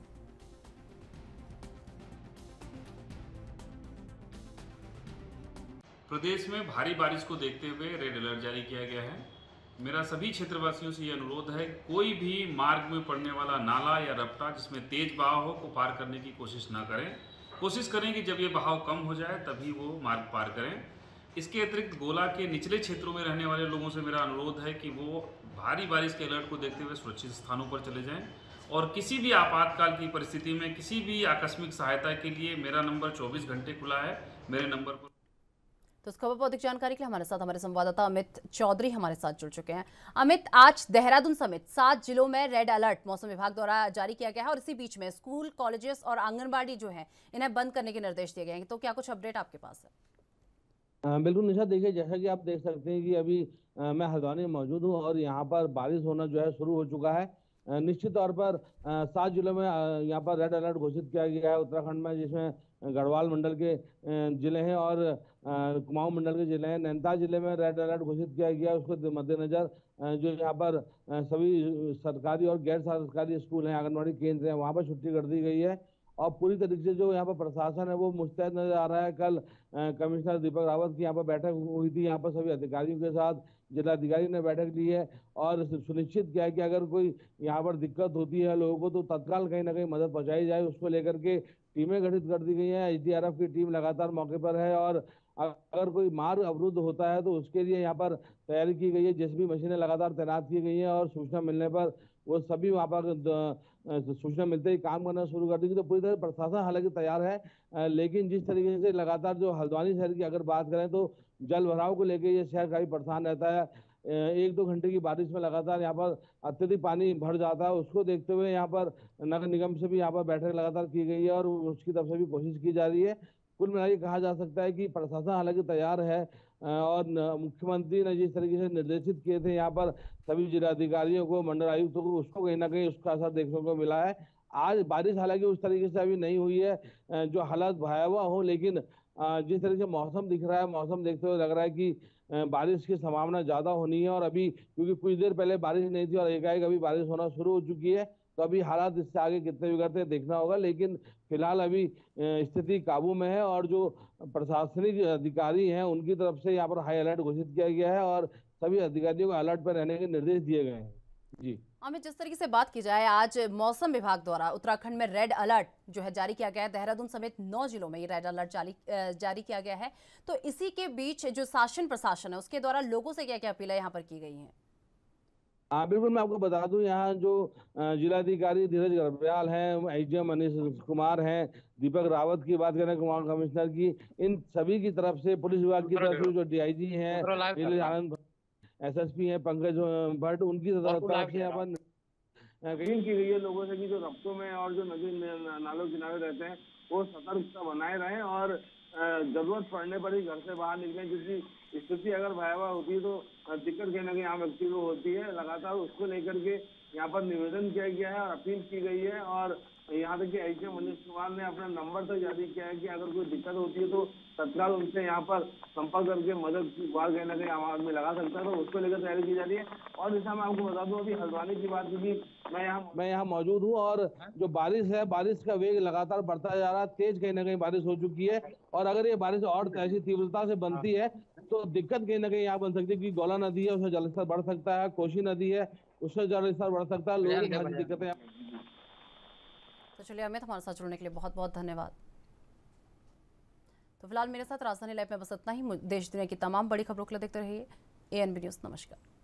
[SPEAKER 12] प्रदेश में भारी बारिश को देखते हुए रेड अलर्ट जारी किया गया है। मेरा सभी क्षेत्रवासियों से ये अनुरोध है, कोई भी मार्ग में पड़ने वाला नाला या रपटा जिसमें तेज बहाव हो को पार करने की कोशिश ना करें। कोशिश करें कि जब ये बहाव कम हो जाए तभी वो मार्ग पार करें। इसके अतिरिक्त गोला के निचले क्षेत्रों में रहने वाले लोगों से मेरा अनुरोध है कि वो भारी बारिश के अलर्ट को देखते हुए सुरक्षित स्थानों पर चले जाएं और किसी भी आपातकाल की परिस्थिति में किसी भी आकस्मिक सहायता के लिए मेरा नंबर चौबीस घंटे खुला है। मेरे नंबर पर
[SPEAKER 1] तो इस खबर पर अधिक जानकारी के लिए हमारे साथ हमारे संवाददाता अमित चौधरी हमारे साथ जुड़ चुके हैं। अमित, आज देहरादून समेत सात जिलों में रेड अलर्ट मौसम विभाग द्वारा जारी किया गया है और इसी बीच में स्कूल, कॉलेजेस और आंगनबाड़ी जो है इन्हें बंद करने के निर्देश दिए गए हैं। तो क्या कुछ अपडेट आपके पास है?
[SPEAKER 13] बिल्कुल निशा, देखिए जैसा कि आप देख सकते हैं कि अभी आ, मैं हल्द्वानी में मौजूद हूँ और यहाँ पर बारिश होना जो है शुरू हो चुका है। निश्चित तौर पर सात जिलों में यहाँ पर रेड अलर्ट घोषित किया गया है उत्तराखंड में, जिसमें गढ़वाल मंडल के जिले हैं और कुमाऊं मंडल के जिले हैं। नैनीताल जिले में रेड अलर्ट घोषित किया गया है। उसको मद्देनजर जो यहाँ पर सभी सरकारी और गैर सरकारी स्कूल हैं, आंगनबाड़ी केंद्र हैं, वहाँ पर छुट्टी कर दी गई है और पूरी तरीके से जो यहाँ पर प्रशासन है वो मुस्तैद नजर आ रहा है। कल कमिश्नर दीपक रावत की यहाँ पर बैठक हुई थी, यहाँ पर सभी अधिकारियों के साथ जिलाधिकारी ने बैठक ली है और सुनिश्चित किया है कि अगर कोई यहाँ पर दिक्कत होती है लोगों को तो तत्काल कहीं ना कहीं मदद पहुँचाई जाए। उसको लेकर के टीमें गठित कर दी गई हैं। एच डी आर एफ की टीम लगातार मौके पर है और अगर कोई मार्ग अवरुद्ध होता है तो उसके लिए यहाँ पर तैयारी की गई है। जेसीबी मशीनें लगातार तैनात की गई हैं और सूचना मिलने पर वो सभी वहाँ पर सूचना मिलते ही काम करना शुरू कर देंगे। तो पूरी तरह प्रशासन हालांकि तैयार है, लेकिन जिस तरीके से लगातार जो हल्द्वानी शहर की अगर बात करें तो जल भराव को लेकर ये शहर काफी परेशान रहता है। एक दो घंटे की बारिश में लगातार यहाँ पर अत्यधिक पानी भर जाता है। उसको देखते हुए यहाँ पर नगर निगम से भी यहाँ पर बैठक लगातार की गई है और उसकी तरफ से भी कोशिश की जा रही है। कुल मिला के कहा जा सकता है कि प्रशासन हालांकि तैयार है और मुख्यमंत्री ने जिस तरीके से निर्देशित किए थे यहाँ पर सभी जिलाधिकारियों को, मंडल आयुक्तों को, उसको कहीं ना कहीं उसका असर देखने को मिला है। आज बारिश हालांकि उस तरीके से अभी नहीं हुई है जो हालात भयावह हो, लेकिन जिस तरीके से मौसम दिख रहा है, मौसम देखते हुए लग रहा है कि बारिश की संभावना ज़्यादा होनी है। और अभी क्योंकि कुछ देर पहले बारिश नहीं थी और एकाएक अभी बारिश होना शुरू हो चुकी है, तो अभी हालात इससे आगे कितने बिगड़ते देखना होगा। लेकिन फिलहाल अभी स्थिति काबू में है और जो प्रशासनिक अधिकारी हैं उनकी तरफ से यहाँ पर हाई अलर्ट घोषित किया गया है और सभी अधिकारियों को अलर्ट पर रहने के निर्देश दिए गए हैं। जी
[SPEAKER 1] अमित, जिस तरीके से बात की जाए, आज मौसम विभाग द्वारा उत्तराखंड में रेड अलर्ट जो है जारी किया गया है। देहरादून समेत नौ जिलों में ये रेड अलर्ट जारी जारी किया गया है। तो इसी के बीच जो शासन प्रशासन है उसके द्वारा लोगों से क्या क्या अपीलें यहाँ पर की गई हैं?
[SPEAKER 13] हाँ बिल्कुल, मैं आपको बता दूं, यहाँ जो जिलाधिकारी धीरज गर्ब्याल हैं, एसडीएम मनीष कुमार हैं, दीपक रावत की बात करें, कुमार कमिश्नर की, इन सभी की तरफ से, पुलिस विभाग की तरफ से जो डीआईजी हैं, आनंद एसएसपी हैं पंकज भट्ट, उनकी तरफ से यहाँ पर अपील की गई है लोगों से कि जो रफ्तों में और जो नदी नालों किनारे रहते हैं वो सतर्कता बनाए रहें और जरूरत पड़ने पर ही घर से बाहर निकलें, क्योंकि स्थिति अगर भयावह होती है तो दिक्कत कहीं ना कहीं आम व्यक्ति को होती है। लगातार उसको लेकर के यहाँ पर निवेदन किया गया है और अपील की गई है और यहाँ तक कि एसडीएम मनीष कुमार ने अपना नंबर तक जारी किया है कि अगर कोई दिक्कत होती है तो तत्काल उनसे यहाँ पर संपर्क करके मदद की गुहार कहीं ना कहीं आम आदमी लगा सकता है, तो उसको लेकर तैयारी की जा रही है। और जैसा मैं आपको बता दूं, अभी हल्द्वानी की बात, क्योंकि मैं यहाँ मैं यहाँ मौजूद हूँ और जो बारिश है, बारिश का वेग लगातार बढ़ता जा रहा है, तेज कहीं ना कहीं बारिश हो चुकी है और अगर ये बारिश और ऐसी तीव्रता से बनती है तो दिक्कत कहीं ना कहीं यहाँ बन सकती है, क्योंकि गौला नदी है उसमें जलस्तर बढ़ सकता है, कोसी नदी है उससे जलस्तर बढ़ सकता है, लोगों को काफी दिक्कतें।
[SPEAKER 1] तो चलिए अमित, हमारे साथ जुड़ने के लिए बहुत बहुत धन्यवाद। तो फिलहाल मेरे साथ राजधानी लाइव में बस इतना ही। देश दुनिया की तमाम बड़ी खबरों के लिए देखते रहिए एएनबी न्यूज़। नमस्कार।